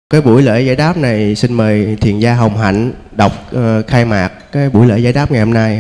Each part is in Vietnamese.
Cái buổi lễ giải đáp này xin mời thiền gia Hồng Hạnh đọc khai mạc cái buổi lễ giải đáp ngày hôm nay.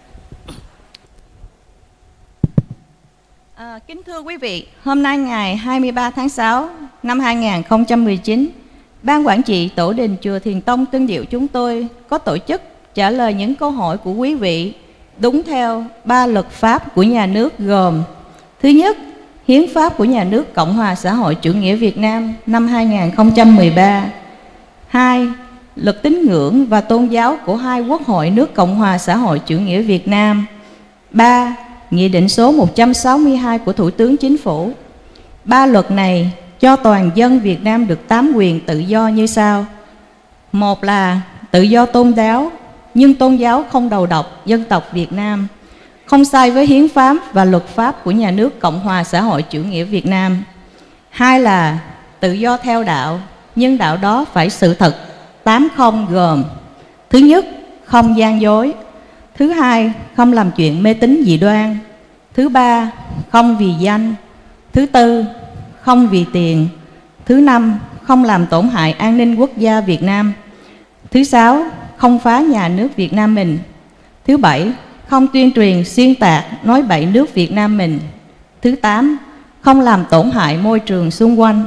Kính thưa quý vị, hôm nay ngày 23 tháng 6 năm 2019, Ban Quản trị Tổ đình Chùa Thiền Tông Tân Diệu chúng tôi có tổ chức trả lời những câu hỏi của quý vị đúng theo 3 luật pháp của nhà nước gồm: thứ nhất, Hiến pháp của Nhà nước Cộng hòa xã hội chủ nghĩa Việt Nam năm 2013. 2. Luật tín ngưỡng và tôn giáo của hai quốc hội nước Cộng hòa xã hội chủ nghĩa Việt Nam. 3. Nghị định số 162 của Thủ tướng Chính phủ. 3 luật này cho toàn dân Việt Nam được 8 quyền tự do như sau. Một là tự do tôn giáo, nhưng tôn giáo không đầu độc dân tộc Việt Nam, không sai với hiến pháp và luật pháp của Nhà nước Cộng hòa xã hội chủ nghĩa Việt Nam. 2 là tự do theo đạo, nhưng đạo đó phải sự thật. 8 không gồm: thứ nhất, không gian dối. Thứ hai, không làm chuyện mê tín dị đoan. Thứ ba, không vì danh. Thứ tư, không vì tiền. Thứ năm, không làm tổn hại an ninh quốc gia Việt Nam. Thứ sáu, không phá nhà nước Việt Nam mình. Thứ bảy, không tuyên truyền xuyên tạc nói bậy nước Việt Nam mình. Thứ 8, không làm tổn hại môi trường xung quanh.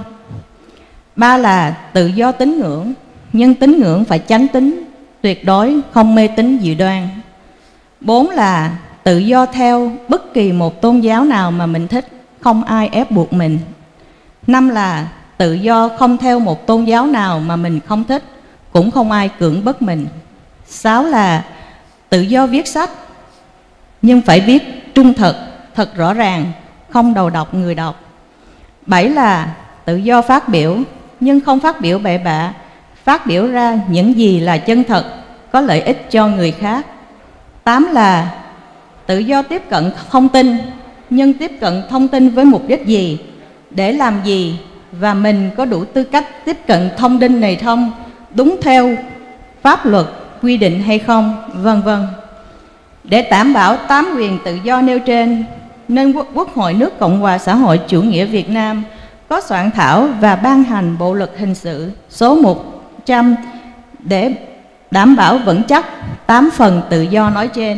3 là tự do tín ngưỡng, nhưng tín ngưỡng phải chánh tín, tuyệt đối không mê tín dị đoan. 4 là tự do theo bất kỳ một tôn giáo nào mà mình thích, không ai ép buộc mình. 5 là tự do không theo một tôn giáo nào mà mình không thích, cũng không ai cưỡng bức mình. 6 là tự do viết sách, nhưng phải viết trung thực, thật rõ ràng, không đầu độc người đọc. 7 là tự do phát biểu, nhưng không phát biểu bậy bạ, phát biểu ra những gì là chân thật, có lợi ích cho người khác. 8 là tự do tiếp cận thông tin, nhưng tiếp cận thông tin với mục đích gì, để làm gì, và mình có đủ tư cách tiếp cận thông tin này không, đúng theo pháp luật quy định hay không, vân vân. Để đảm bảo 8 quyền tự do nêu trên, nên Quốc hội nước Cộng hòa xã hội chủ nghĩa Việt Nam có soạn thảo và ban hành Bộ luật hình sự số 100 để đảm bảo vững chắc 8 phần tự do nói trên,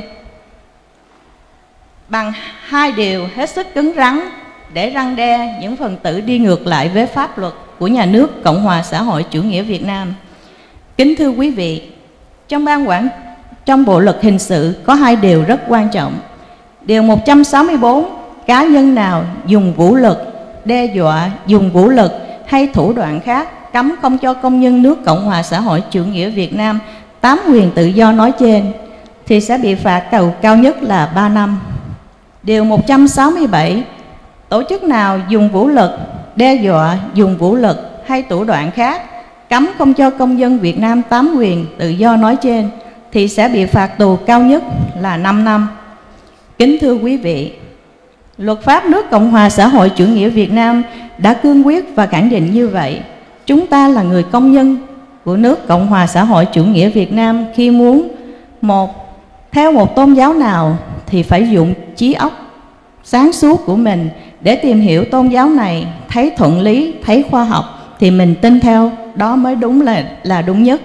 bằng 2 điều hết sức cứng rắn để răn đe những phần tử đi ngược lại với pháp luật của Nhà nước Cộng hòa xã hội chủ nghĩa Việt Nam. Kính thưa quý vị, trong Bộ luật hình sự có 2 điều rất quan trọng. Điều 164, cá nhân nào dùng vũ lực, đe dọa, dùng vũ lực hay thủ đoạn khác cấm không cho công dân nước Cộng hòa xã hội chủ nghĩa Việt Nam 8 quyền tự do nói trên thì sẽ bị phạt cao nhất là 3 năm. Điều 167, tổ chức nào dùng vũ lực, đe dọa, dùng vũ lực hay thủ đoạn khác cấm không cho công dân Việt Nam 8 quyền tự do nói trên thì sẽ bị phạt tù cao nhất là 5 năm. Kính thưa quý vị, luật pháp nước Cộng hòa xã hội chủ nghĩa Việt Nam đã cương quyết và khẳng định như vậy. Chúng ta là người công nhân của nước Cộng hòa xã hội chủ nghĩa Việt Nam khi muốn theo một tôn giáo nào thì phải dùng trí óc sáng suốt của mình để tìm hiểu tôn giáo này, thấy thuận lý, thấy khoa học thì mình tin theo, đó mới đúng là đúng nhất.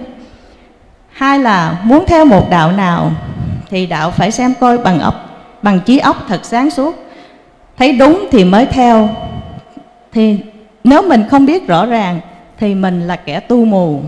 2 là muốn theo một đạo nào thì đạo phải xem coi bằng trí óc thật sáng suốt, thấy đúng thì mới theo. Thì nếu mình không biết rõ ràng thì mình là kẻ tu mù.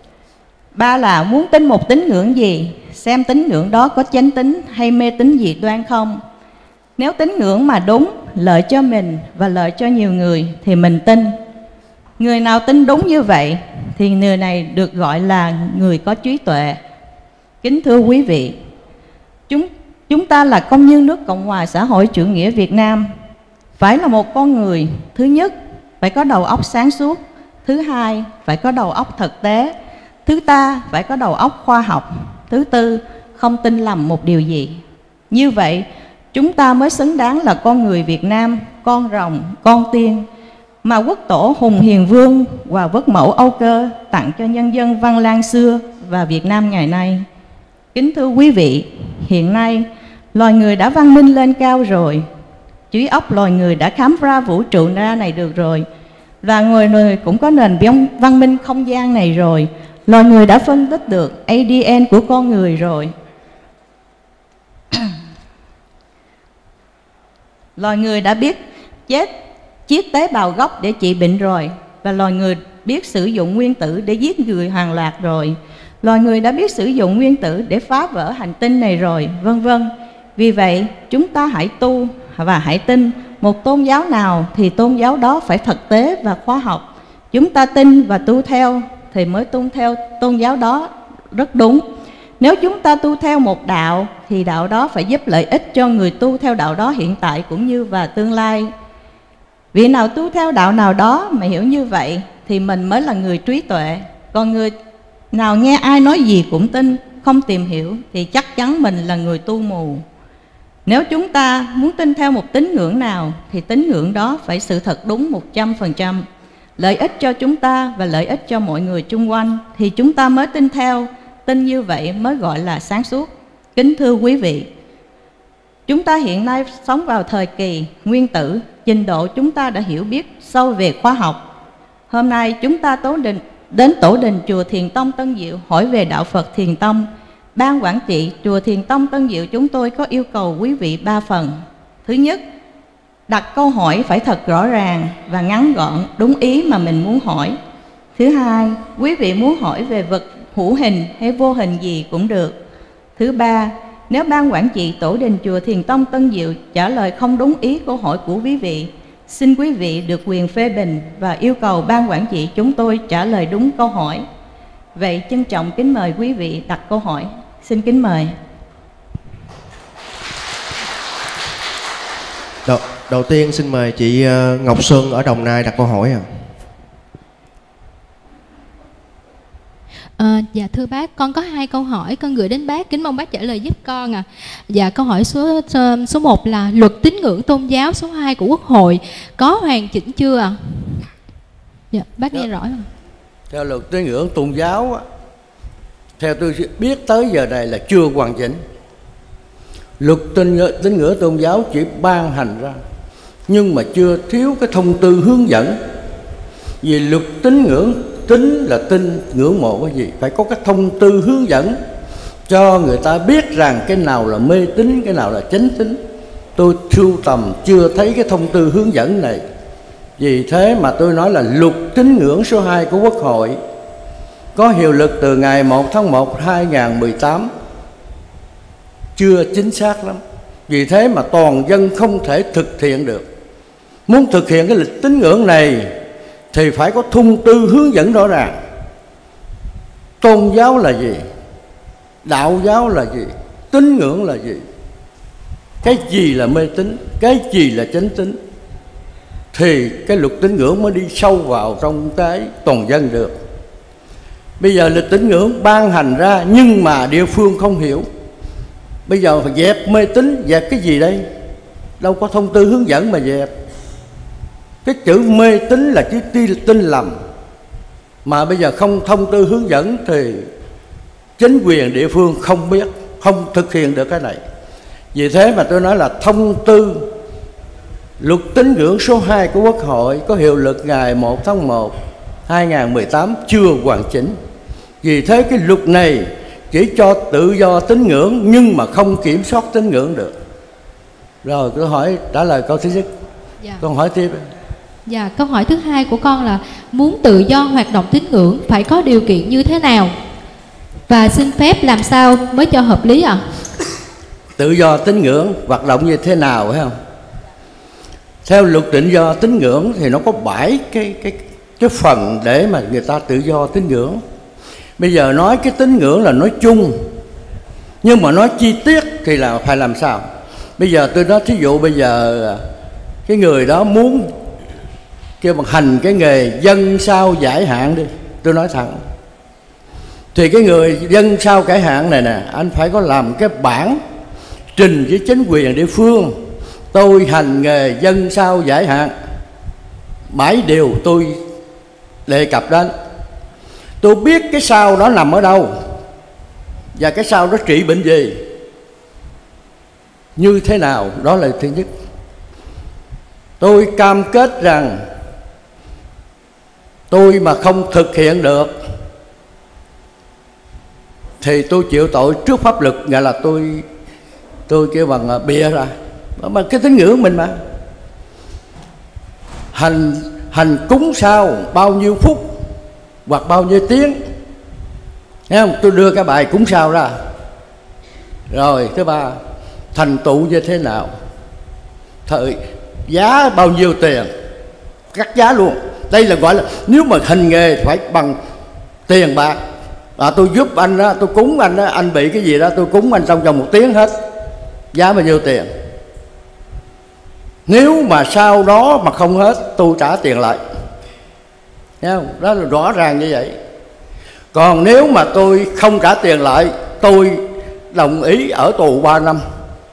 3 là muốn tin một tín ngưỡng gì, xem tín ngưỡng đó có chánh tín hay mê tín dị đoan không. Nếu tín ngưỡng mà đúng, lợi cho mình và lợi cho nhiều người thì mình tin. Người nào tin đúng như vậy thì người này được gọi là người có trí tuệ. Kính thưa quý vị, chúng ta là công dân nước Cộng hòa xã hội chủ nghĩa Việt Nam, phải là một con người, thứ nhất phải có đầu óc sáng suốt, thứ hai phải có đầu óc thực tế, thứ ba phải có đầu óc khoa học, thứ tư không tin lầm một điều gì. Như vậy chúng ta mới xứng đáng là con người Việt Nam, con rồng, con tiên mà Quốc tổ Hùng Hiền Vương và Quốc mẫu Âu Cơ tặng cho nhân dân Văn Lang xưa và Việt Nam ngày nay. Kính thưa quý vị, hiện nay loài người đã văn minh lên cao rồi, trí óc loài người đã khám phá vũ trụ ra này được rồi. Và người người cũng có nền văn minh không gian này rồi. Loài người đã phân tích được ADN của con người rồi. Loài người đã biết chiết tế bào gốc để trị bệnh rồi. Và loài người biết sử dụng nguyên tử để giết người hàng loạt rồi. Loài người đã biết sử dụng nguyên tử để phá vỡ hành tinh này rồi, vân vân. Vì vậy, chúng ta hãy tu và hãy tin một tôn giáo nào thì tôn giáo đó phải thực tế và khoa học. Chúng ta tin và tu theo thì mới tuân theo tôn giáo đó rất đúng. Nếu chúng ta tu theo một đạo thì đạo đó phải giúp lợi ích cho người tu theo đạo đó hiện tại cũng như và tương lai. Vị nào tu theo đạo nào đó mà hiểu như vậy thì mình mới là người trí tuệ. Còn người nào nghe ai nói gì cũng tin, không tìm hiểu thì chắc chắn mình là người tu mù. Nếu chúng ta muốn tin theo một tín ngưỡng nào thì tín ngưỡng đó phải sự thật đúng 100%, lợi ích cho chúng ta và lợi ích cho mọi người chung quanh thì chúng ta mới tin theo. Tin như vậy mới gọi là sáng suốt. Kính thưa quý vị, chúng ta hiện nay sống vào thời kỳ nguyên tử, trình độ chúng ta đã hiểu biết sâu về khoa học. Hôm nay chúng ta đến tổ đình chùa Thiền Tông Tân Diệu hỏi về đạo Phật Thiền Tông. Ban quản trị chùa Thiền Tông Tân Diệu chúng tôi có yêu cầu quý vị 3 phần. Thứ nhất, đặt câu hỏi phải thật rõ ràng và ngắn gọn, đúng ý mà mình muốn hỏi. Thứ hai, quý vị muốn hỏi về vật hữu hình hay vô hình gì cũng được. Thứ ba, nếu ban quản trị tổ đình chùa Thiền Tông Tân Diệu trả lời không đúng ý câu hỏi của quý vị, xin quý vị được quyền phê bình và yêu cầu ban quản trị chúng tôi trả lời đúng câu hỏi. Vậy trân trọng kính mời quý vị đặt câu hỏi. Xin kính mời. Đầu tiên xin mời chị Ngọc Xuân ở Đồng Nai đặt câu hỏi ạ. Dạ thưa bác, con có 2 câu hỏi con gửi đến bác, kính mong bác trả lời giúp con ạ. Dạ, câu hỏi số 1 là luật tín ngưỡng tôn giáo số 2 của Quốc hội có hoàn chỉnh chưa ạ? Dạ, bác nghe rõ không? Theo luật tín ngưỡng tôn giáo, theo tôi biết tới giờ này là chưa hoàn chỉnh. Luật tín ngưỡng tôn giáo chỉ ban hành ra nhưng mà chưa thiếu cái thông tư hướng dẫn. Vì luật tín ngưỡng, tín là tin, ngưỡng mộ cái gì, phải có cái thông tư hướng dẫn cho người ta biết rằng cái nào là mê tín, cái nào là chánh tín. Tôi sưu tầm chưa thấy cái thông tư hướng dẫn này. Vì thế mà tôi nói là luật tín ngưỡng số 2 của Quốc hội có hiệu lực từ ngày 1 tháng 1 2018 chưa chính xác lắm. Vì thế mà toàn dân không thể thực hiện được. Muốn thực hiện cái lịch tín ngưỡng này thì phải có thông tư hướng dẫn rõ ràng. Tôn giáo là gì? Đạo giáo là gì? Tín ngưỡng là gì? Cái gì là mê tín? Cái gì là chánh tín? Thì cái luật tín ngưỡng mới đi sâu vào trong cái toàn dân được. Bây giờ lịch tín ngưỡng ban hành ra nhưng mà địa phương không hiểu. Bây giờ phải dẹp mê tín, dẹp cái gì đây? Đâu có thông tư hướng dẫn mà dẹp. Cái chữ mê tín là chữ tin lầm. Mà bây giờ không thông tư hướng dẫn thì chính quyền địa phương không biết, không thực hiện được cái này. Vì thế mà tôi nói là thông tư luật tín ngưỡng số 2 của Quốc hội có hiệu lực ngày 1 tháng 1 2018 chưa hoàn chỉnh. Vì thế cái luật này chỉ cho tự do tín ngưỡng nhưng mà không kiểm soát tín ngưỡng được. Rồi tôi hỏi trả lời câu thứ nhất. Dạ. Con hỏi tiếp. Dạ, câu hỏi thứ 2 của con là muốn tự do hoạt động tín ngưỡng phải có điều kiện như thế nào? Và xin phép làm sao mới cho hợp lý ạ? Tự do tín ngưỡng hoạt động như thế nào phải không? Theo luật tự do tín ngưỡng thì nó có 7 cái phần để mà người ta tự do tín ngưỡng. Bây giờ nói cái tín ngưỡng là nói chung, nhưng mà nói chi tiết thì là phải làm sao? Bây giờ tôi nói thí dụ bây giờ cái người đó muốn kêu bằng hành cái nghề dân sao giải hạn đi, tôi nói thẳng. Thì cái người dân sao giải hạn này nè, anh phải có làm cái bản trình với chính quyền địa phương. Tôi hành nghề dân sao giải hạn, 7 điều tôi đề cập đến. Tôi biết cái sao đó nằm ở đâu và cái sao đó trị bệnh gì, như thế nào, đó là thứ nhất. Tôi cam kết rằng tôi mà không thực hiện được thì tôi chịu tội trước pháp luật, nghĩa là tôi kêu bằng bịa ra. Mà cái tín ngưỡng mình mà hành cúng sao bao nhiêu phút hoặc bao nhiêu tiếng, thấy không? Tôi đưa cái bài cúng sao ra. Rồi thứ ba, thành tựu như thế nào, thời giá bao nhiêu tiền, cắt giá luôn. Đây là gọi là nếu mà hành nghề phải bằng tiền bạc. Tôi giúp anh đó, tôi cúng anh đó, anh bị cái gì đó tôi cúng anh trong vòng 1 tiếng hết, giá bao nhiêu tiền. Nếu mà sau đó mà không hết tôi trả tiền lại, thấy không? Đó là rõ ràng như vậy. Còn nếu mà tôi không trả tiền lại, tôi đồng ý ở tù 3 năm.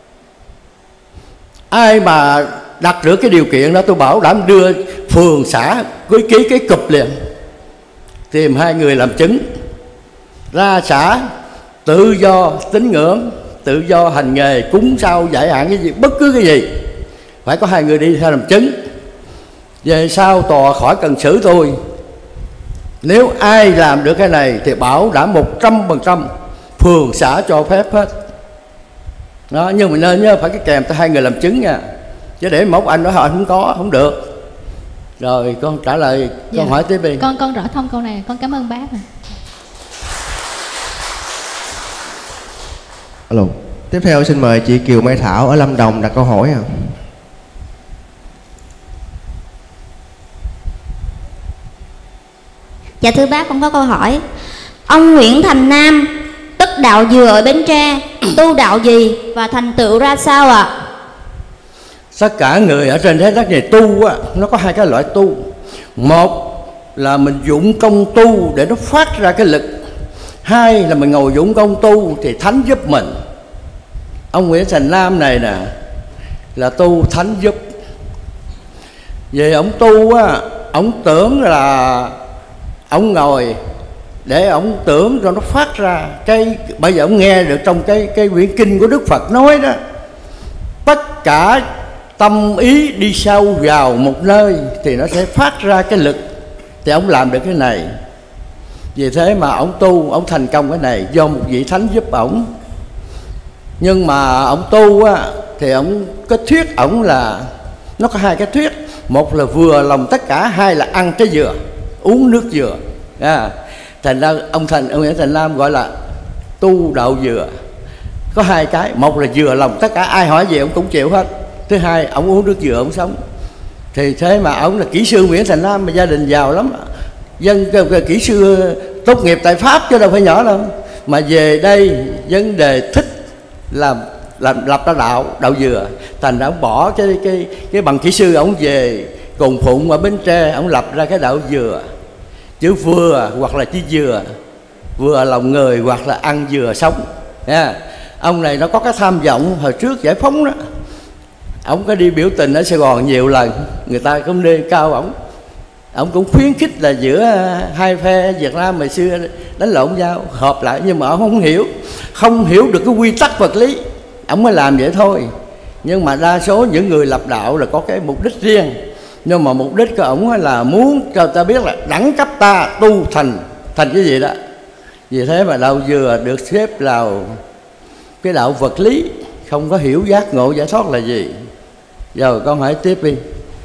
Ai mà đặt được cái điều kiện đó tôi bảo đảm đưa phường xã cưới ký cái cụp liền, tìm 2 người làm chứng, ra xã tự do tín ngưỡng, tự do hành nghề, cúng sao giải hạn cái gì, bất cứ cái gì phải có 2 người đi theo làm chứng. Về sau tòa khỏi cần xử tôi. Nếu ai làm được cái này thì bảo đảm 100% phường xã cho phép hết đó. Nhưng mà nên nhớ phải cái kèm tới 2 người làm chứng nha, chứ để một anh nói hỏi không có, không được. Rồi con trả lời câu hỏi tiếp đi. Con rõ thông câu này, con cảm ơn bác. Alo. Tiếp theo xin mời chị Kiều Mai Thảo ở Lâm Đồng đặt câu hỏi. Dạ thưa bác, con có câu hỏi. Ông Nguyễn Thành Nam tức đạo Dừa ở Bến Tre tu đạo gì và thành tựu ra sao ạ? Tất cả người ở trên thế đất này tu á, nó có 2 cái loại tu. Một là mình dụng công tu để nó phát ra cái lực. 2 là mình ngồi dụng công tu thì thánh giúp mình. Ông Nguyễn Thành Nam này nè là tu thánh giúp. Về ông tu á, ông tưởng là ông ngồi để ông tưởng cho nó phát ra cái. Bây giờ ông nghe được trong cái quyển kinh của Đức Phật nói đó, tất cả tâm ý đi sâu vào một nơi thì nó sẽ phát ra cái lực. Thì ông làm được cái này. Vì thế mà ông tu, ông thành công cái này do một vị thánh giúp ổng. Nhưng mà ông tu á, thì ông cái thuyết ổng là nó có 2 cái thuyết. Một là vừa lòng tất cả, 2 là ăn trái dừa, uống nước dừa. Thành ra ông Nguyễn Thành Nam gọi là tu đạo dừa. Có 2 cái, một là vừa lòng tất cả, ai hỏi gì ông cũng chịu hết. Thứ 2, ông uống nước dừa ông sống. Thì thế mà ông là kỹ sư Nguyễn Thành Nam, mà gia đình giàu lắm, dân kỹ sư tốt nghiệp tại Pháp chứ đâu phải nhỏ đâu. Mà về đây vấn đề thích làm lập ra đạo dừa. Thành ra ông bỏ cái bằng kỹ sư, ông về Cồn Phụng ở Bến Tre, ông lập ra cái đạo dừa. Chữ vừa hoặc là chữ dừa, vừa lòng người hoặc là ăn dừa sống. Ông này nó có cái tham vọng hồi trước giải phóng đó. Ông có đi biểu tình ở Sài Gòn nhiều lần, người ta cũng nêu cao ổng. Ông cũng khuyến khích là giữa 2 phe Việt Nam hồi xưa đánh lộn nhau, hợp lại. Nhưng mà ông không hiểu được cái quy tắc vật lý, ông mới làm vậy thôi. Nhưng mà đa số những người lập đạo là có cái mục đích riêng. Nhưng mà mục đích của ổng là muốn cho ta biết là đẳng cấp ta tu thành cái gì đó. Vì thế mà đạo dừa được xếp vào cái đạo vật lý, không có hiểu giác ngộ giải thoát là gì. Rồi con hỏi tiếp đi.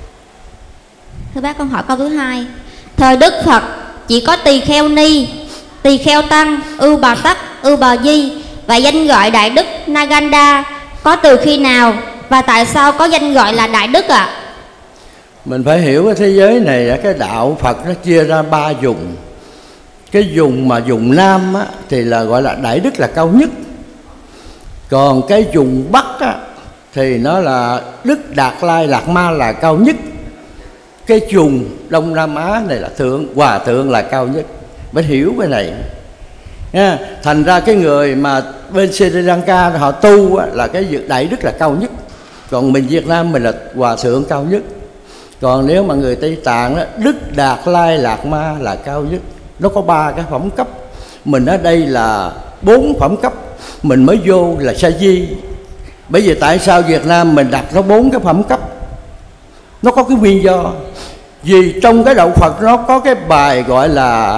Thưa bác, con hỏi câu thứ 2. Thời Đức Phật chỉ có Tỳ Kheo Ni, Tỳ Kheo Tăng, Ưu Bà Tắc, Ưu Bà Di và danh gọi Đại Đức Naganda có từ khi nào và tại sao có danh gọi là Đại Đức ạ? Mình phải hiểu cái thế giới này, cái đạo Phật nó chia ra 3 vùng. Cái vùng mà vùng Nam á, thì là gọi là Đại Đức là cao nhất. Còn cái vùng Bắc á, thì nó là Đức Đạt Lai Lạt Ma là cao nhất. Cái vùng Đông Nam Á này là Hòa Thượng là cao nhất. Phải hiểu cái này nha. Thành ra cái người mà bên Sri Lanka họ tu á, là cái Đại Đức là cao nhất. Còn mình Việt Nam mình là Hòa Thượng cao nhất. Còn nếu mà người Tây Tạng đó, Đức Đạt Lai Lạt Ma là cao nhất. Nó có 3 cái phẩm cấp. Mình ở đây là 4 phẩm cấp. Mình mới vô là Sa Di. Bởi vì tại sao Việt Nam mình đặt nó 4 cái phẩm cấp? Nó có cái nguyên do. Vì trong cái đạo Phật nó có cái bài gọi là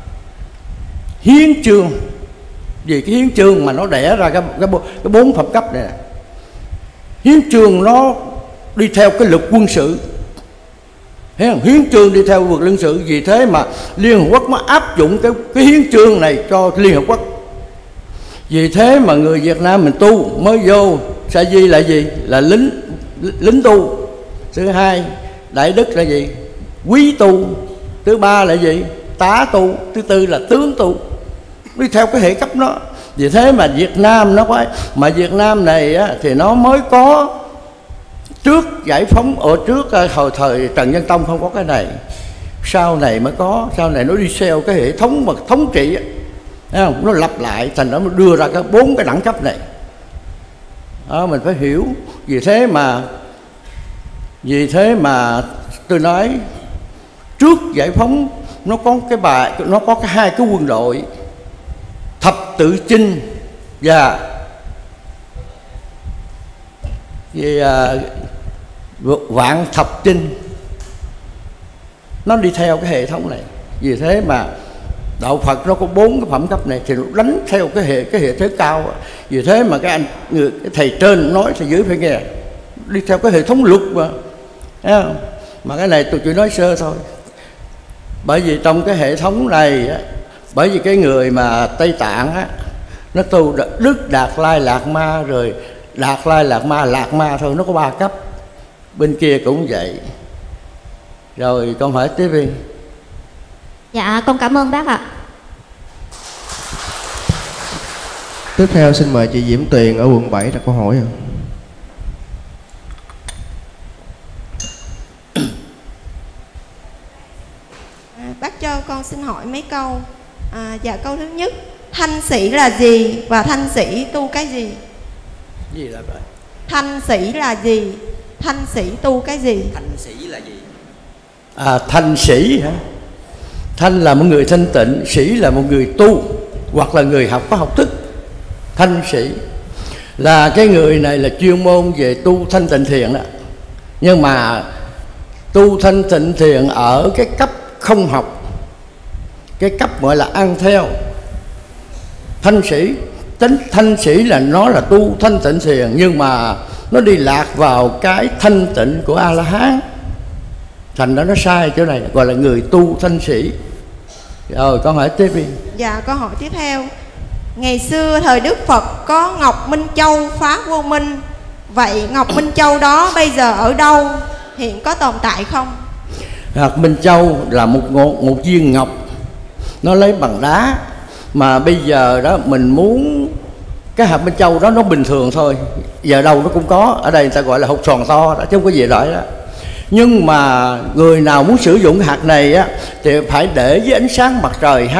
hiến chương. Vì cái hiến chương mà nó đẻ ra cái 4 phẩm cấp này. Hiến chương nó đi theo cái luật quân sự, hiến chương đi theo luật quân sự. Vì thế mà Liên Hợp Quốc nó áp dụng cái hiến chương này cho Liên Hợp Quốc. Vì thế mà người Việt Nam mình tu mới vô sa di là gì? Là lính tu. Thứ hai đại đức là gì? Quý tu. Thứ ba là gì? Tá tu. Thứ tư là tướng tu. Đi theo cái hệ cấp đó. Vì thế mà Việt Nam nó có, mà Việt Nam này á, thì nó mới có trước giải phóng, ở trước hồi thời Trần Nhân Tông không có cái này, sau này mới có. Sau này nó đi theo cái hệ thống mà thống trị á, thấy không? Nó lặp lại thành nó đưa ra cái 4 cái đẳng cấp này đó, mình phải hiểu. Vì thế mà tôi nói trước giải phóng nó có cái bài, nó có cái 2 cái quân đội, thập tự chinh và vạn thập chinh. Nó đi theo cái hệ thống này. Vì thế mà đạo Phật nó có 4 cái phẩm cấp này thì nó đánh theo cái hệ thế cao. Vì thế mà cái thầy trên nói thì dưới phải nghe, đi theo cái hệ thống luật mà. Thấy không? Mà cái này tôi chỉ nói sơ thôi. Bởi vì trong cái hệ thống này á, bởi vì cái người mà Tây Tạng á, nó tu Đức Đạt Lai Lạt Ma, rồi Đạt Lai Lạt Ma thôi, nó có 3 cấp. Bên kia cũng vậy. Rồi con hỏi tiếp đi. Dạ con cảm ơn bác ạ. Tiếp theo xin mời chị Diễm Tuyền ở quận 7 đặt câu hỏi. Bác cho con xin hỏi mấy câu. Dạ câu thứ nhất, thanh sĩ là gì và thanh sĩ tu cái gì? Gì là vậy? Thanh sĩ là gì? Thanh sĩ tu cái gì? Thanh sĩ là gì? Thanh sĩ hả? Thanh là một người thanh tịnh, sĩ là một người tu hoặc là người có học thức. Thanh sĩ là cái người này là chuyên môn về tu thanh tịnh thiền đó. Nhưng mà tu thanh tịnh thiền ở cái cấp không học, cái cấp gọi là ăn theo. Thanh sĩ, thanh sĩ là nó là tu thanh tịnh thiền, nhưng mà nó đi lạc vào cái thanh tịnh của A-la-hán, thành đó nó sai chỗ này, gọi là người tu thanh sĩ. Rồi con hỏi tiếp đi. Dạ câu hỏi tiếp theo, ngày xưa thời Đức Phật có Ngọc Minh Châu phá vô minh, vậy Ngọc Minh Châu đó bây giờ ở đâu, hiện có tồn tại không? Ngọc Minh Châu là một viên ngọc, nó lấy bằng đá. Mà bây giờ đó mình muốn cái hạt Minh Châu đó nó bình thường thôi, giờ đâu nó cũng có. Ở đây người ta gọi là hột tròn to đó, chứ không có gì loại đó. Nhưng mà người nào muốn sử dụng hạt này á, thì phải để với ánh sáng mặt trời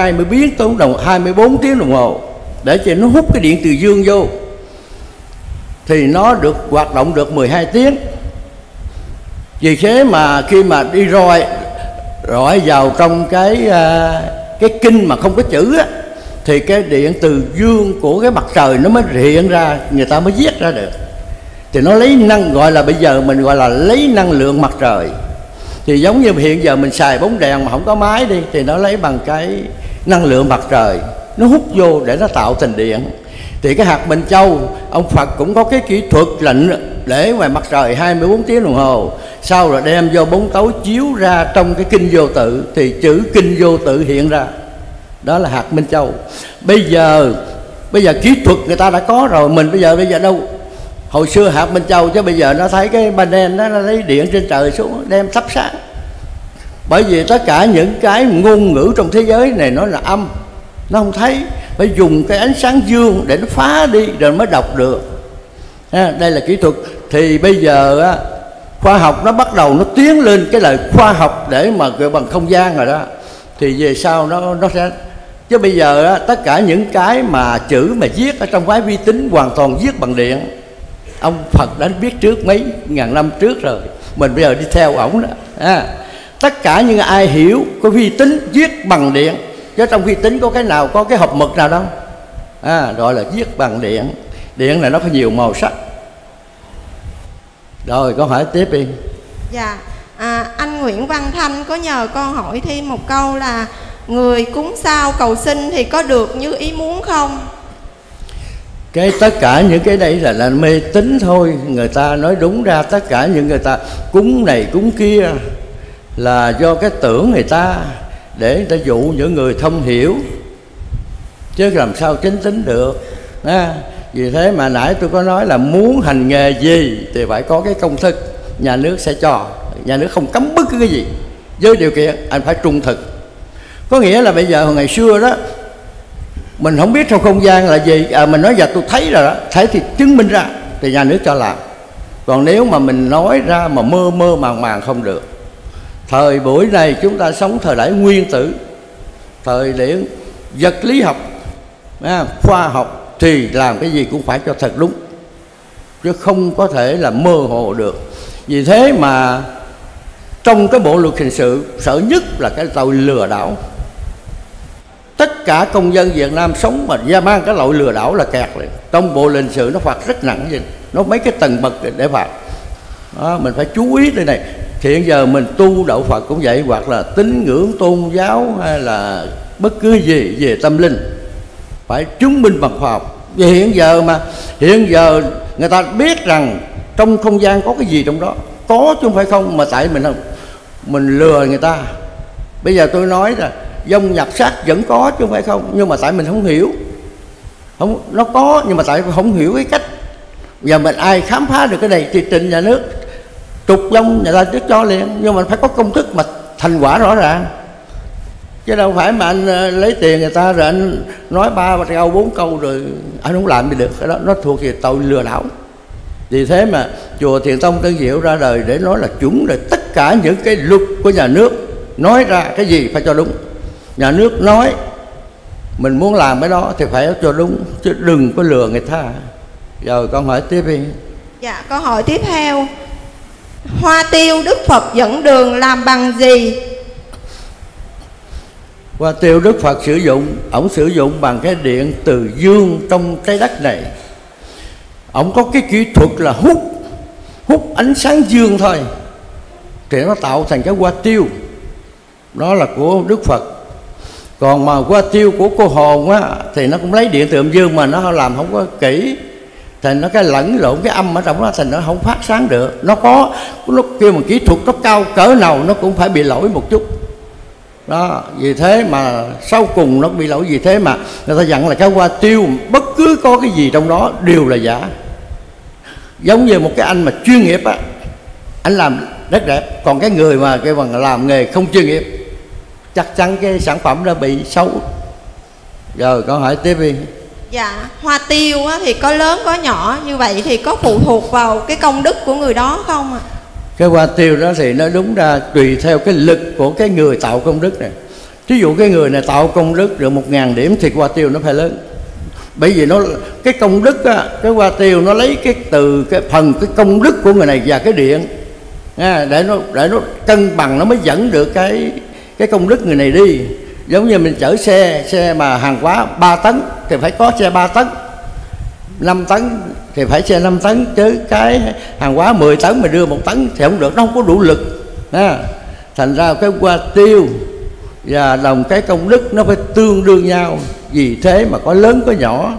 24 tiếng đồng hồ để cho nó hút cái điện từ dương vô, thì nó được hoạt động được 12 tiếng. Vì thế mà khi mà đi rọi vào trong cái kinh mà không có chữ á, thì cái điện từ dương của cái mặt trời nó mới hiện ra, người ta mới viết ra được. Thì nó lấy năng, gọi là bây giờ mình gọi là lấy năng lượng mặt trời. Thì giống như hiện giờ mình xài bóng đèn mà không có máy đi, thì nó lấy bằng cái năng lượng mặt trời, nó hút vô để nó tạo thành điện. Thì cái hạt Minh Châu, ông Phật cũng có cái kỹ thuật là để ngoài mặt trời 24 tiếng đồng hồ, sau rồi đem vô bóng tối chiếu ra trong cái kinh vô tự, thì chữ kinh vô tự hiện ra. Đó là hạt Minh Châu. Bây giờ kỹ thuật người ta đã có rồi, mình bây giờ đâu. Hồi xưa hạt Minh Châu, chứ bây giờ nó thấy cái panel nó lấy điện trên trời xuống đem thắp sáng. Bởi vì tất cả những cái ngôn ngữ trong thế giới này nó là âm, nó không thấy, phải dùng cái ánh sáng dương để nó phá đi rồi mới đọc được. Đây là kỹ thuật. Thì bây giờ á, khoa học nó bắt đầu nó tiến lên cái lời khoa học để mà gọi bằng không gian rồi đó. Thì về sau nó sẽ, chứ bây giờ á, tất cả những cái mà chữ mà viết ở trong máy vi tính hoàn toàn viết bằng điện. Ông Phật đã biết trước mấy ngàn năm trước rồi, mình bây giờ đi theo ổng đó. Tất cả những ai hiểu có vi tính viết bằng điện, chứ trong vi tính có cái nào có cái hộp mực nào đâu. Gọi là viết bằng điện. Điện này nó có nhiều màu sắc. Rồi con hỏi tiếp đi. Dạ Anh Nguyễn Văn Thanh có nhờ con hỏi thêm một câu là người cúng sao cầu xin thì có được như ý muốn không? Tất cả những cái đây là mê tín thôi. Người ta nói đúng ra tất cả những người ta cúng này cúng kia là do cái tưởng người ta, để người ta dụ những người thông hiểu, chứ làm sao chính tính được. Vì thế mà nãy tôi có nói là muốn hành nghề gì thì phải có cái công thức, nhà nước sẽ cho. Nhà nước không cấm bất cứ cái gì, với điều kiện anh phải trung thực. Có nghĩa là bây giờ hồi ngày xưa đó, mình không biết trong không gian là gì, mình nói giờ tôi thấy rồi đó, thấy thì chứng minh ra thì nhà nước cho làm. Còn nếu mà mình nói ra mà mơ mơ màng màng không được. Thời buổi này chúng ta sống thời đại nguyên tử, thời điểm vật lý học, khoa học, thì làm cái gì cũng phải cho thật đúng, chứ không có thể là mơ hồ được. Vì thế mà trong cái bộ luật hình sự sợ nhất là cái tội lừa đảo. Tất cả công dân Việt Nam sống mà gia mang cái tội lừa đảo là kẹt liền. Trong bộ luật hình sự nó phạt rất nặng vậy, nó mấy cái tầng bậc để phạt. Mình phải chú ý tới này. Hiện giờ mình tu đạo Phật cũng vậy, hoặc là tín ngưỡng tôn giáo hay là bất cứ gì về tâm linh, phải chứng minh bằng khoa học. Vì hiện giờ người ta biết rằng trong không gian có cái gì trong đó, có chứ không phải không, mà tại mình lừa người ta. Bây giờ tôi nói là dông nhặt xác vẫn có chứ không phải không, nhưng mà tại mình không hiểu. Nó có nhưng mà tại không hiểu cái cách. Giờ mình ai khám phá được cái này thì trình nhà nước trục dông người ta trước cho liền, nhưng mà phải có công thức mà thành quả rõ ràng, chứ đâu phải mà anh lấy tiền người ta rồi anh nói 3 câu 4 câu rồi anh không làm gì được. Cái đó nó thuộc về tội lừa đảo. Vì thế mà chùa Thiền Tông Tân Diệu ra đời để nói là chuẩn rồi. Tất cả những cái luật của nhà nước nói ra cái gì phải cho đúng. Nhà nước nói mình muốn làm cái đó thì phải cho đúng, chứ đừng có lừa người ta. Rồi con hỏi tiếp đi. Dạ, câu hỏi tiếp theo. Hoa tiêu Đức Phật dẫn đường làm bằng gì? Hoa tiêu Đức Phật sử dụng, ổng sử dụng bằng cái điện từ dương trong trái đất này. Ổng có cái kỹ thuật là hút ánh sáng dương thôi thì nó tạo thành cái hoa tiêu. Đó là của Đức Phật. Còn mà hoa tiêu của cô hồn á, thì nó cũng lấy điện từ âm dương mà nó làm không có kỹ, thì nó cái lẫn lộn cái âm ở trong đó, thành nó không phát sáng được. Nó kêu mà kỹ thuật nó cao cỡ nào nó cũng phải bị lỗi một chút đó. Vì thế mà sau cùng nó bị lỗi. Vì thế mà người ta dặn là cái hoa tiêu bất cứ có cái gì trong đó đều là giả. Giống như một cái anh mà chuyên nghiệp á, anh làm rất đẹp. Còn cái người mà cái bằng làm nghề không chuyên nghiệp, chắc chắn cái sản phẩm đó bị xấu. Rồi câu hỏi tiếp đi. Dạ, hoa tiêu á, thì có lớn có nhỏ, như vậy thì có phụ thuộc vào cái công đức của người đó không ạ? Cái hoa tiêu đó thì nó đúng ra tùy theo cái lực của cái người tạo công đức này. Ví dụ cái người này tạo công đức được 1000 điểm thì hoa tiêu nó phải lớn. Bởi vì nó cái công đức á, cái hoa tiêu nó lấy cái từ cái phần cái công đức của người này và cái điện để nó cân bằng, nó mới dẫn được cái công đức người này đi. Giống như mình chở xe mà hàng hóa 3 tấn thì phải có xe 3 tấn, 5 tấn thì phải xe 5 tấn, chứ cái hàng hóa 10 tấn mà đưa 1 tấn thì không được, nó không có đủ lực. Thành ra cái hoa tiêu và đồng cái công đức nó phải tương đương nhau. Vì thế mà có lớn có nhỏ.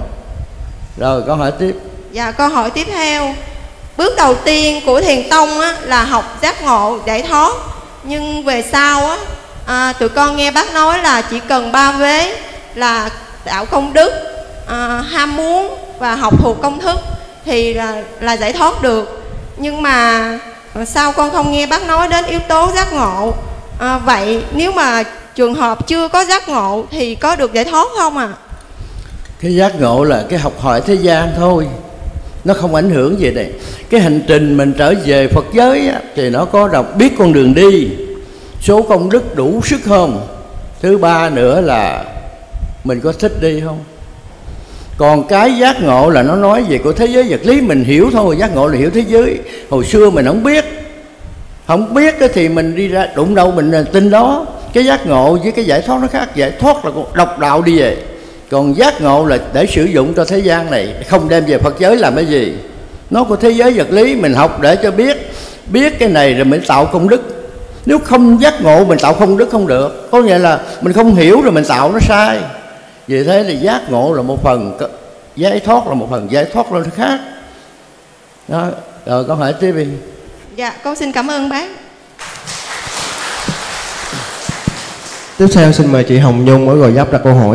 Rồi câu hỏi tiếp. Dạ, câu hỏi tiếp theo. Bước đầu tiên của Thiền Tông á, là học giác ngộ giải thoát. Nhưng về sau á, tụi con nghe bác nói là chỉ cần 3 vế là tạo công đức, ham muốn và học thuộc công thức thì là giải thoát được. Nhưng mà sao con không nghe bác nói đến yếu tố giác ngộ? Vậy nếu mà trường hợp chưa có giác ngộ thì có được giải thoát không ạ? Cái giác ngộ là cái học hỏi thế gian thôi, nó không ảnh hưởng gì đây. Cái hành trình mình trở về Phật giới á, thì nó có đọc biết con đường đi, số công đức đủ sức không. Thứ ba nữa là mình có thích đi không. Còn cái giác ngộ là nó nói về của thế giới vật lý mình hiểu thôi. Giác ngộ là hiểu thế giới. Hồi xưa mình không biết thì mình đi ra đụng đâu mình tin đó. Cái giác ngộ với cái giải thoát nó khác. Giải thoát là độc đạo đi về, còn giác ngộ là để sử dụng cho thế gian này, không đem về Phật giới làm cái gì. Nó của thế giới vật lý mình học để cho biết cái này rồi mình tạo công đức. Nếu không giác ngộ mình tạo không đức không được. Có nghĩa là mình không hiểu rồi mình tạo nó sai. Vì thế thì giác ngộ là một phần, giải thoát là một phần, giải thoát là khác. Đó. Rồi câu hỏi tiếp đi. Dạ, con xin cảm ơn bác. Tiếp theo xin mời chị Hồng Nhung ở Gò Vấp đặt câu hỏi.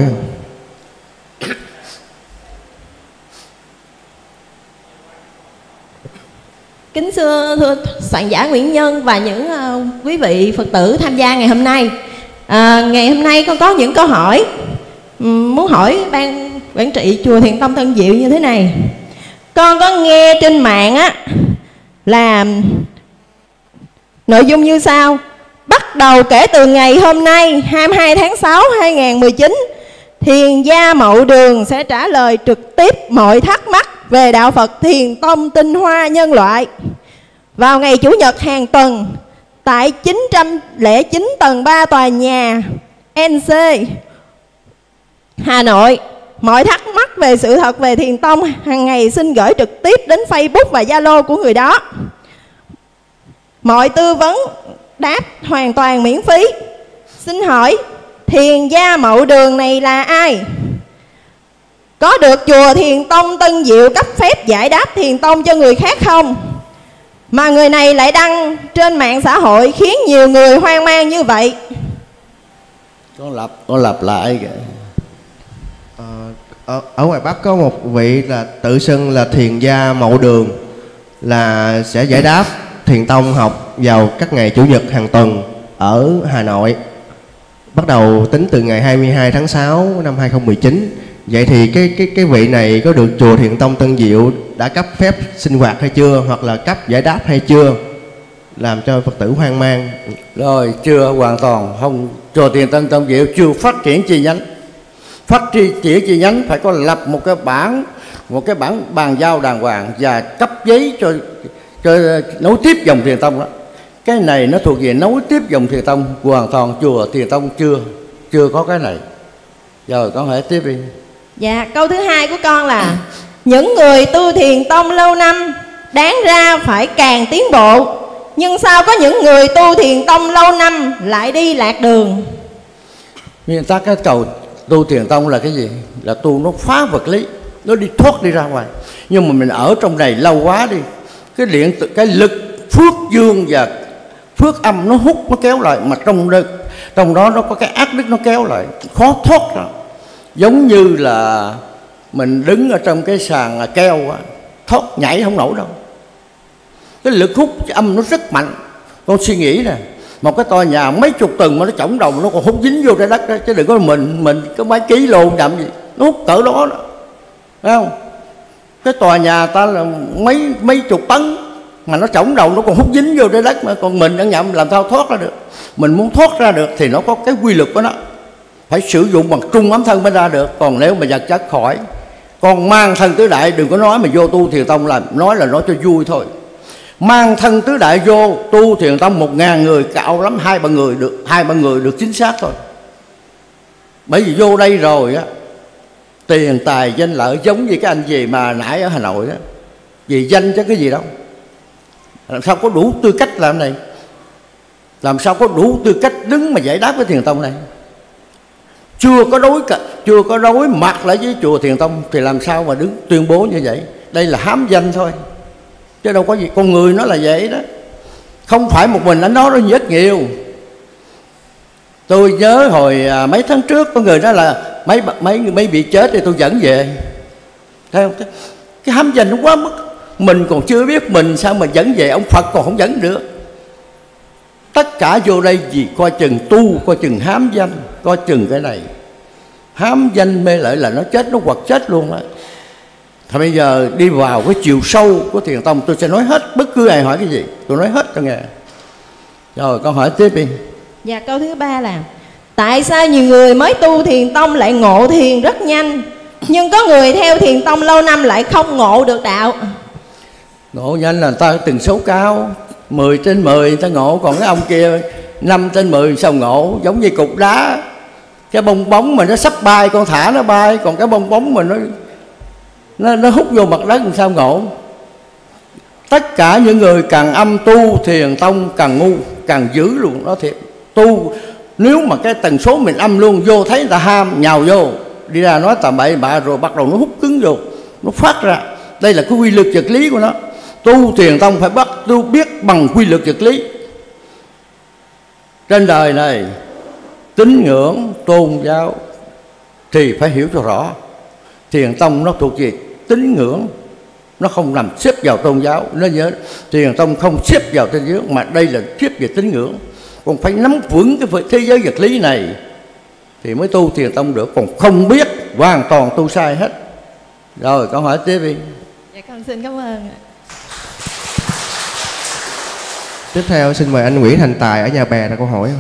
Kính thưa soạn giả Nguyễn Nhân và những quý vị Phật tử tham gia ngày hôm nay. Ngày hôm nay con có những câu hỏi muốn hỏi ban quản trị chùa Thiền Tông Tân Diệu như thế này. Con có nghe trên mạng á là nội dung như sau: bắt đầu kể từ ngày hôm nay 22 tháng 6 2019, Thiền gia Mậu Đường sẽ trả lời trực tiếp mọi thắc mắc về đạo Phật Thiền Tông Tinh Hoa Nhân Loại vào ngày Chủ nhật hàng tuần tại 909 tầng 3 tòa nhà NC Hà Nội. Mọi thắc mắc về sự thật về Thiền Tông hàng ngày xin gửi trực tiếp đến Facebook và Zalo của người đó. Mọi tư vấn đáp hoàn toàn miễn phí. Xin hỏi Thiền gia Mậu Đường này là ai? Có được chùa Thiền Tông Tân Diệu cấp phép giải đáp Thiền Tông cho người khác không? Mà người này lại đăng trên mạng xã hội khiến nhiều người hoang mang như vậy. Con lặp lại kìa. Ở ngoài Bắc có một vị là tự xưng là Thiền gia Mậu Đường, là sẽ giải đáp Thiền Tông học vào các ngày Chủ nhật hàng tuần ở Hà Nội, bắt đầu tính từ ngày 22 tháng 6 năm 2019. Vậy thì cái vị này có được chùa Thiền Tông Tân Diệu đã cấp phép sinh hoạt hay chưa, hoặc là cấp giải đáp hay chưa, làm cho Phật tử hoang mang? Rồi, chưa hoàn toàn không. Chùa Thiền Tông Tân Diệu chưa phát triển chi nhánh. Phát triển chi nhánh phải có lập một cái bản bàn giao đàng hoàng và cấp giấy cho nối tiếp dòng Thiền Tông đó. Cái này nó thuộc về nối tiếp dòng Thiền Tông, hoàn toàn chùa Thiền Tông chưa có cái này. Rồi con hỏi tiếp đi. Dạ, câu thứ hai của con là những người tu Thiền Tông lâu năm đáng ra phải càng tiến bộ, nhưng sao có những người tu Thiền Tông lâu năm lại đi lạc đường? Nguyên tắc cái cầu tu Thiền Tông là cái gì? Là tu nó phá vật lý, nó đi thoát đi ra ngoài. Nhưng mà mình ở trong này lâu quá đi, cái lực phước dương và phước âm nó hút, nó kéo lại, mà trong đó nó có cái ác đức nó kéo lại, khó thoát ra. Giống như là mình đứng ở trong cái sàn keo á, thoát nhảy không nổi đâu. Cái lực hút âm nó rất mạnh. Con suy nghĩ nè, một cái tòa nhà mấy chục tầng mà nó chổng đầu nó còn hút dính vô trái đất đó, chứ đừng có mình có mấy ký lô chậm gì, nó hút cỡ đó đó, phải không? Cái tòa nhà ta là mấy chục tấn mà nó chổng đầu nó còn hút dính vô trái đất, mà còn mình đang nhậm làm sao thoát ra được? Mình muốn thoát ra được thì nó có cái quy luật của nó, phải sử dụng bằng trung ấm thân mới ra được. Còn nếu mà vật chất khỏi, còn mang thân tứ đại, đừng có nói mà vô tu Thiền Tông làm, nói là nói cho vui thôi. Mang thân tứ đại vô tu Thiền Tông 1000 người cạo lắm 2-3 người được chính xác thôi. Bởi vì vô đây rồi á, tiền tài danh lợi giống như cái anh gì mà nãy ở Hà Nội đó, vì danh chứ cái gì đâu. Làm sao có đủ tư cách làm này? Làm sao có đủ tư cách đứng mà giải đáp với Thiền Tông này? Chưa có đối mặt lại với chùa Thiền Tông thì làm sao mà đứng tuyên bố như vậy? Đây là hám danh thôi, chứ đâu có gì. Con người nó là vậy đó, không phải một mình anh nói nó rất nhiều. Tôi nhớ hồi mấy tháng trước có người nói là mấy bị chết thì tôi dẫn về. Thấy không? Cái hám danh nó quá mức. Mình còn chưa biết mình sao mà dẫn về, ông Phật còn không dẫn được. Tất cả vô đây vì coi chừng tu, coi chừng hám danh, coi chừng cái này. Hám danh mê lợi là nó chết, nó quật chết luôn đó. Thì bây giờ đi vào cái chiều sâu của Thiền Tông, tôi sẽ nói hết, bất cứ ai hỏi cái gì tôi nói hết cho nghe. Rồi con hỏi tiếp đi. Dạ, câu thứ ba là tại sao nhiều người mới tu Thiền Tông lại ngộ thiền rất nhanh, nhưng có người theo Thiền Tông lâu năm lại không ngộ được đạo? Ngộ nhanh là người ta từng số cao, 10/10 người ta ngộ. Còn cái ông kia 5/10 sao ngộ? Giống như cục đá, cái bong bóng mà nó sắp bay con thả nó bay, còn cái bong bóng mà nó hút vô mặt đất làm sao ngộ? Tất cả những người càng âm tu Thiền Tông càng ngu, càng dữ luôn, nó thiệt. Tu nếu mà cái tần số mình âm luôn, vô thấy người ta ham nhào vô, đi ra nói tầm bậy bạ rồi bắt đầu nó hút cứng vô, nó phát ra. Đây là cái quy luật vật lý của nó. Tu thiền tông phải bắt tu biết bằng quy luật vật lý. Trên đời này tín ngưỡng tôn giáo thì phải hiểu cho rõ. Thiền tông nó thuộc về tín ngưỡng, nó không nằm xếp vào tôn giáo. Nó nhớ thiền tông không xếp vào tín ngưỡng, mà đây là xếp về tín ngưỡng. Còn phải nắm vững cái thế giới vật lý này thì mới tu thiền tông được. Còn không biết hoàn toàn tu sai hết. Rồi câu hỏi tiếp đi. Dạ con xin cảm ơn. Tiếp theo xin mời anh Nguyễn Thành Tài ở Nhà Bè đặt câu hỏi.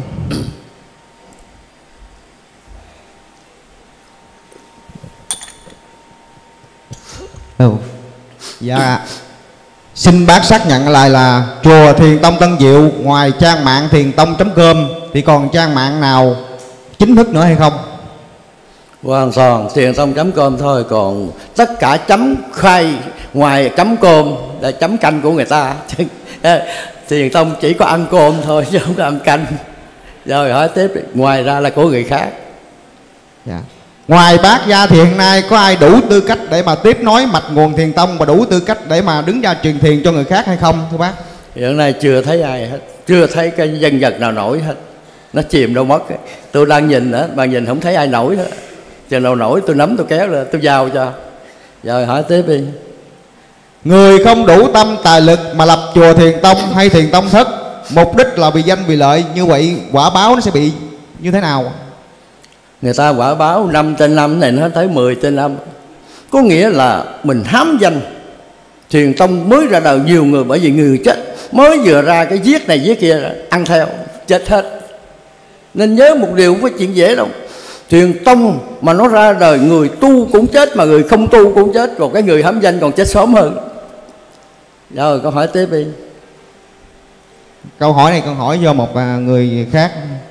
Dạ, xin bác xác nhận lại là chùa Thiền Tông Tân Diệu ngoài trang mạng thiền-tông.com thì còn trang mạng nào chính thức nữa hay không? Hoàn toàn thiền tông.com thôi, còn tất cả chấm khai ngoài chấm cơm là chấm canh của người ta. Thiền tông chỉ có ăn cơm thôi chứ không có ăn canh. Rồi hỏi tiếp, ngoài ra là của người khác. Dạ. Ngoài bác gia thì hiện nay có ai đủ tư cách để mà tiếp nối mạch nguồn thiền tông và đủ tư cách để mà đứng ra truyền thiền cho người khác hay không thưa bác? Hiện nay chưa thấy ai hết, chưa thấy cái dân vật nào nổi hết. Nó chìm đâu mất. Tôi đang nhìn đó, mà nhìn không thấy ai nổi hết. Chừng nào nổi tôi nắm tôi kéo lên tôi giao cho. Rồi hỏi tiếp đi. Người không đủ tâm tài lực mà lập chùa Thiền Tông hay Thiền Tông thất, mục đích là vì danh vì lợi, như vậy quả báo nó sẽ bị như thế nào? Người ta quả báo 5 trên 5 này nó tới 10 trên 5. Có nghĩa là mình hám danh. Thiền tông mới ra đời nhiều người bởi vì người chết, mới vừa ra cái giết này giết kia ăn theo chết hết. Nên nhớ một điều không có chuyện dễ đâu. Thiền tông mà nó ra đời người tu cũng chết mà người không tu cũng chết, còn cái người hám danh còn chết sớm hơn. Rồi câu hỏi tiếp đi. Câu hỏi này con hỏi do một người khác.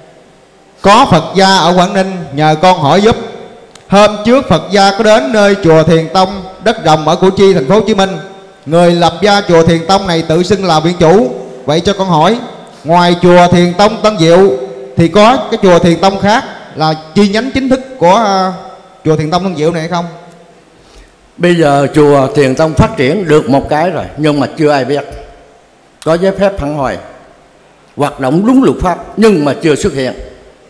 Có Phật gia ở Quảng Ninh nhờ con hỏi giúp. Hôm trước Phật gia có đến nơi chùa Thiền Tông đất rộng ở Củ Chi, thành phố Hồ Chí Minh. Người lập gia chùa Thiền Tông này tự xưng là viện chủ. Vậy cho con hỏi, ngoài chùa Thiền Tông Tân Diệu thì có cái chùa Thiền Tông khác là chi nhánh chính thức của chùa Thiền Tông Tân Diệu này hay không? Bây giờ chùa Thiền Tông phát triển được một cái rồi, nhưng mà chưa ai biết. Có giấy phép phản hồi, hoạt động đúng luật pháp nhưng mà chưa xuất hiện.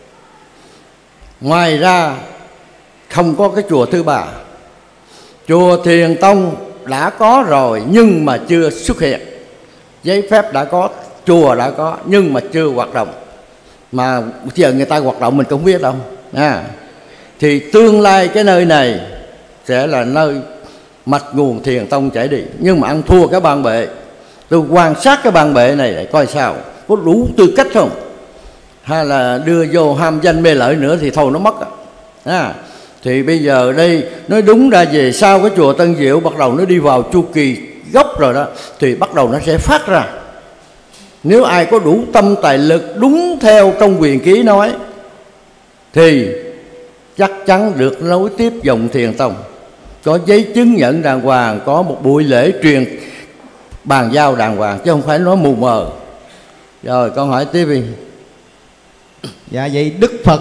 Ngoài ra không có cái chùa thứ ba. Chùa Thiền Tông đã có rồi nhưng mà chưa xuất hiện. Giấy phép đã có, chùa đã có nhưng mà chưa hoạt động. Mà giờ người ta hoạt động mình cũng biết đâu. Thì tương lai cái nơi này sẽ là nơi mạch nguồn Thiền Tông chảy đi. Nhưng mà ăn thua cái ban bệ. Tôi quan sát cái ban bệ này để coi sao, có đủ tư cách không, hay là đưa vô ham danh mê lợi nữa thì thôi nó mất. Thì bây giờ đây nói đúng ra về sau cái chùa Tân Diệu bắt đầu nó đi vào chu kỳ gốc rồi đó, thì bắt đầu nó sẽ phát ra. Nếu ai có đủ tâm tài lực đúng theo trong quyền ký nói thì chắc chắn được nối tiếp dòng Thiền Tông. Có giấy chứng nhận đàng hoàng, có một buổi lễ truyền bàn giao đàng hoàng, chứ không phải nói mù mờ. Rồi con hỏi tiếp đi. Dạ vậy Đức Phật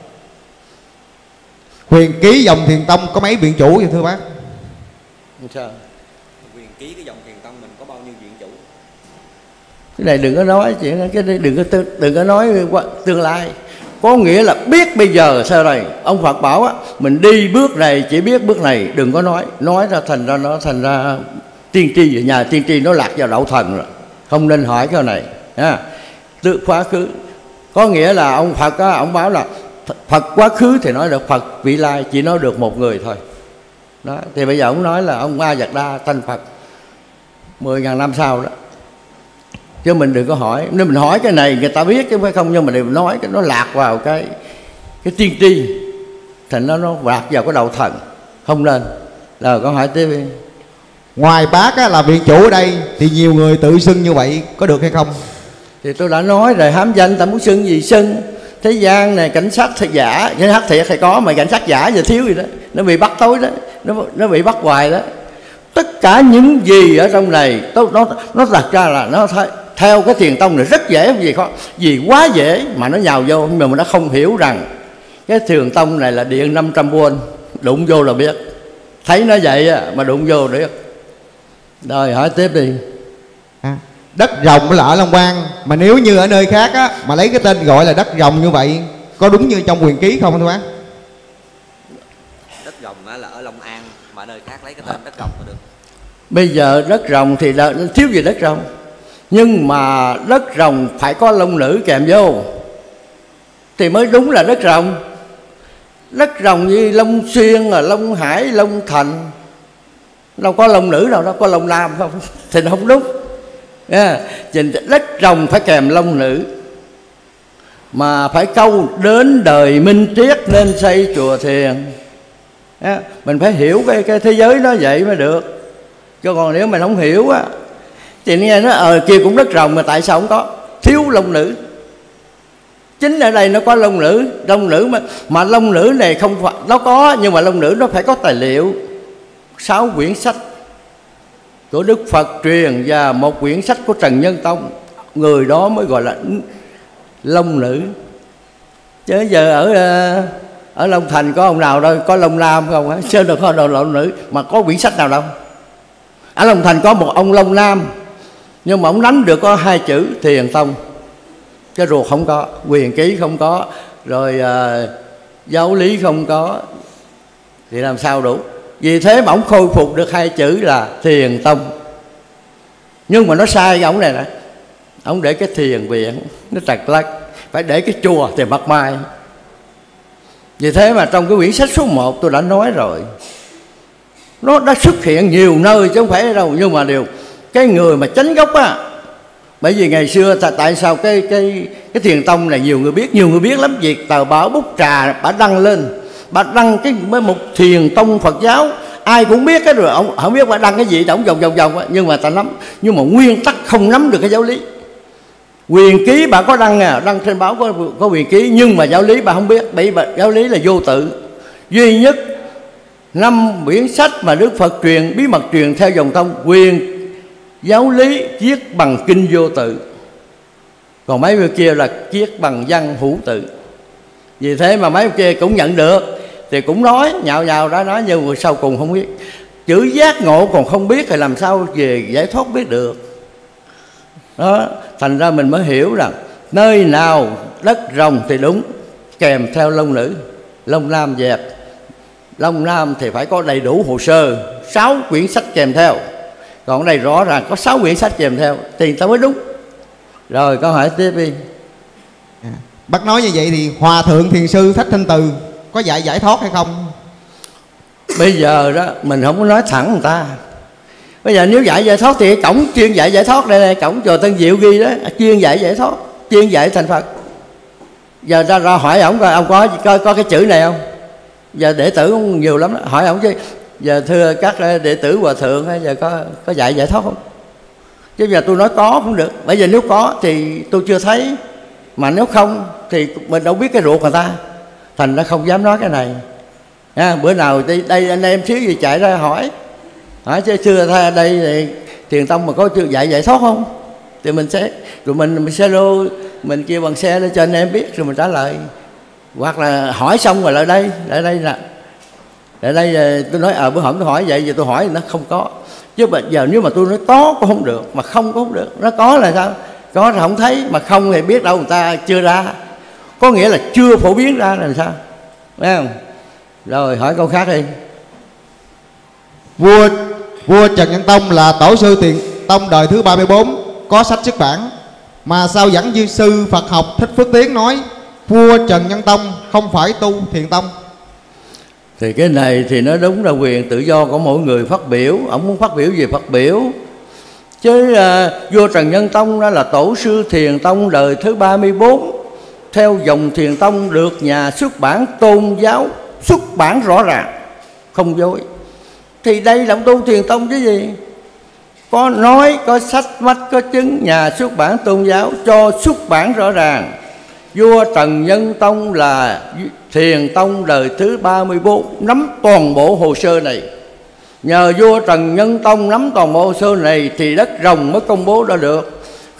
quyền ký dòng Thiền Tông có mấy viện chủ vậy thưa bác? Sao? Quyền ký cái dòng Thiền Tông mình có bao nhiêu viện chủ? Cái này đừng có nói chuyện, cái này đừng có nói tương lai. Có nghĩa là biết bây giờ sao rồi. Ông Phật bảo á, mình đi bước này chỉ biết bước này, đừng có nói ra thành ra nó thành ra tiên tri. Nhà tiên tri nó lạc vào đậu thần rồi, không nên hỏi cái này. Tự quá khứ có nghĩa là ông Phật á, ông báo là Phật quá khứ thì nói được, Phật vị lai chỉ nói được một người thôi. Đó, thì bây giờ ông nói là ông A Dật Đa thành Phật 10.000 năm sau đó. Chứ mình đừng có hỏi. Nếu mình hỏi cái này người ta biết chứ phải không, nhưng mà đừng nói cái nó lạc vào cái tiên tri, thành nó lạc vào cái đầu thần, không nên. Rồi con hỏi tiếp đi. Ngoài bác á, là viện chủ ở đây thì nhiều người tự xưng như vậy có được hay không? Thì tôi đã nói rồi, hám danh ta muốn xưng gì xưng. Thế gian này cảnh sát thì giả, cảnh sát thiệt thì có, mà cảnh sát giả giờ thiếu gì đó, nó bị bắt tối đó, nó bị bắt hoài đó. Tất cả những gì ở trong này nó đặt ra là nó theo cái thiền tông này rất dễ, không gì khó, vì quá dễ mà nó nhào vô, nhưng mà nó không hiểu rằng cái thiền tông này là điện 500V, đụng vô là biết. Thấy nó vậy mà đụng vô được. Rồi hỏi tiếp đi. Đất rồng là ở Long An, mà nếu như ở nơi khác á, mà lấy cái tên gọi là đất rồng như vậy, có đúng như trong huyền ký không thưa bác? Đất rồng là ở Long An, mà nơi khác lấy cái tên đất rồng có được. Bây giờ đất rồng thì thiếu gì đất rồng, nhưng mà đất rồng phải có long nữ kèm vô thì mới đúng là đất rồng. Đất rồng như Long Xuyên, Long Hải, Long Thành, đâu có long nữ đâu, nó có long nam không thì nó không đúng. Đất rồng phải kèm long nữ, mà phải câu đến đời minh triết nên xây chùa thiền. Mình phải hiểu cái thế giới nó vậy mới được. Chứ còn nếu mình không hiểu á thì nghe nó kia cũng đất rồng mà tại sao không có, thiếu long nữ. Chính ở đây nó có long nữ mà long nữ này không phải nó có, nhưng mà long nữ nó phải có tài liệu 6 quyển sách của Đức Phật truyền và 1 quyển sách của Trần Nhân Tông, người đó mới gọi là long nữ. Chứ giờ ở Long Thành có ông nào đâu có long nam không á, chứ đâu có long nữ mà có quyển sách nào đâu. Ở Long Thành có một ông long nam, nhưng mà ông nắm được có 2 chữ Thiền Tông, cái ruột không có, quyền ký không có, rồi giáo lý không có, thì làm sao đủ. Vì thế mà ông khôi phục được 2 chữ là Thiền Tông. Nhưng mà nó sai cái ông này nè, ông để cái thiền viện nó trật lắc, phải để cái chùa thì mặt mai. Vì thế mà trong cái quyển sách số 1 tôi đã nói rồi, nó đã xuất hiện nhiều nơi chứ không phải đâu. Nhưng mà cái người mà chánh gốc á, bởi vì ngày xưa tại sao cái Thiền Tông này nhiều người biết lắm. Việc tờ báo Bút Trà bà đăng lên, bà đăng cái một Thiền Tông Phật giáo, ai cũng biết cái rồi ông không biết bà đăng cái gì, ông vòng á, nhưng mà ta nắm, nhưng mà nguyên tắc không nắm được cái giáo lý. Quyền ký bà có đăng trên báo có quyền ký, nhưng mà giáo lý bà không biết, bởi vì giáo lý là vô tự. Duy nhất 5 quyển sách mà Đức Phật truyền, bí mật truyền theo dòng tông, quyền giáo lý viết bằng kinh vô tự, còn mấy người kia là viết bằng văn hữu tự. Vì thế mà mấy người kia cũng nhận được thì cũng nói nhào đã nói, nhưng mà sau cùng không biết. Chữ giác ngộ còn không biết thì làm sao về giải thoát biết được. Đó, thành ra mình mới hiểu rằng nơi nào đất rồng thì đúng, kèm theo long nữ, long nam dẹt. Long nam thì phải có đầy đủ hồ sơ, 6 quyển sách kèm theo. Còn ở đây rõ ràng có 6 quyển sách kèm theo thì ta mới đúng. Rồi câu hỏi tiếp đi. Bác nói như vậy thì Hòa Thượng Thiền Sư Thích Thanh Từ có dạy giải thoát hay không? Bây giờ đó mình không có nói thẳng người ta. Bây giờ nếu dạy giải thoát thì cổng chuyên dạy giải thoát đây, cổng chùa Tân Diệu ghi đó, chuyên dạy giải thoát, chuyên dạy thành Phật. Giờ ra hỏi ổng coi ông có cái chữ này không? Giờ đệ tử cũng nhiều lắm đó. Hỏi ổng chứ giờ thưa các đệ tử Hòa Thượng giờ có dạy giải thoát không? Chứ giờ tôi nói có cũng được. Bây giờ nếu có thì tôi chưa thấy, mà nếu không thì mình đâu biết cái ruột người ta, thành nó không dám nói cái này. Bữa nào đây anh em xíu gì chạy ra hỏi chứ xưa đây thì Thiền Tông mà có chưa dạy giải thoát không, thì mình sẽ rồi mình xe lô mình kêu bằng xe để cho anh em biết rồi mình trả lời. Hoặc là hỏi xong rồi lại đây nè, lại đây tôi nói bữa hổm tôi hỏi vậy, giờ tôi hỏi thì nó không có. Chứ bây giờ nếu mà tôi nói có cũng không được, mà không cũng không được. Nó có là sao? Có thì không thấy, mà không thì biết đâu người ta chưa ra, có nghĩa là chưa phổ biến ra là sao, thấy không? Rồi hỏi câu khác đi. Vua Trần Nhân Tông là tổ sư Thiền Tông đời thứ 34, có sách xuất bản, mà sao dẫn dư sư Phật học Thích Phước Tiến nói vua Trần Nhân Tông không phải tu Thiền Tông? Thì cái này thì nó đúng là quyền tự do của mỗi người phát biểu. Ông muốn phát biểu gì phát biểu. Chứ vua Trần Nhân Tông đó là tổ sư Thiền Tông đời thứ 34, theo dòng Thiền Tông được nhà xuất bản tôn giáo xuất bản rõ ràng, không dối. Thì đây là ông tu Thiền Tông chứ gì. Có nói, có sách vách, có chứng, nhà xuất bản tôn giáo cho xuất bản rõ ràng. Vua Trần Nhân Tông là Thiền Tông đời thứ 34, nắm toàn bộ hồ sơ này. Nhờ vua Trần Nhân Tông nắm toàn bộ hồ sơ này thì đất rồng mới công bố ra được.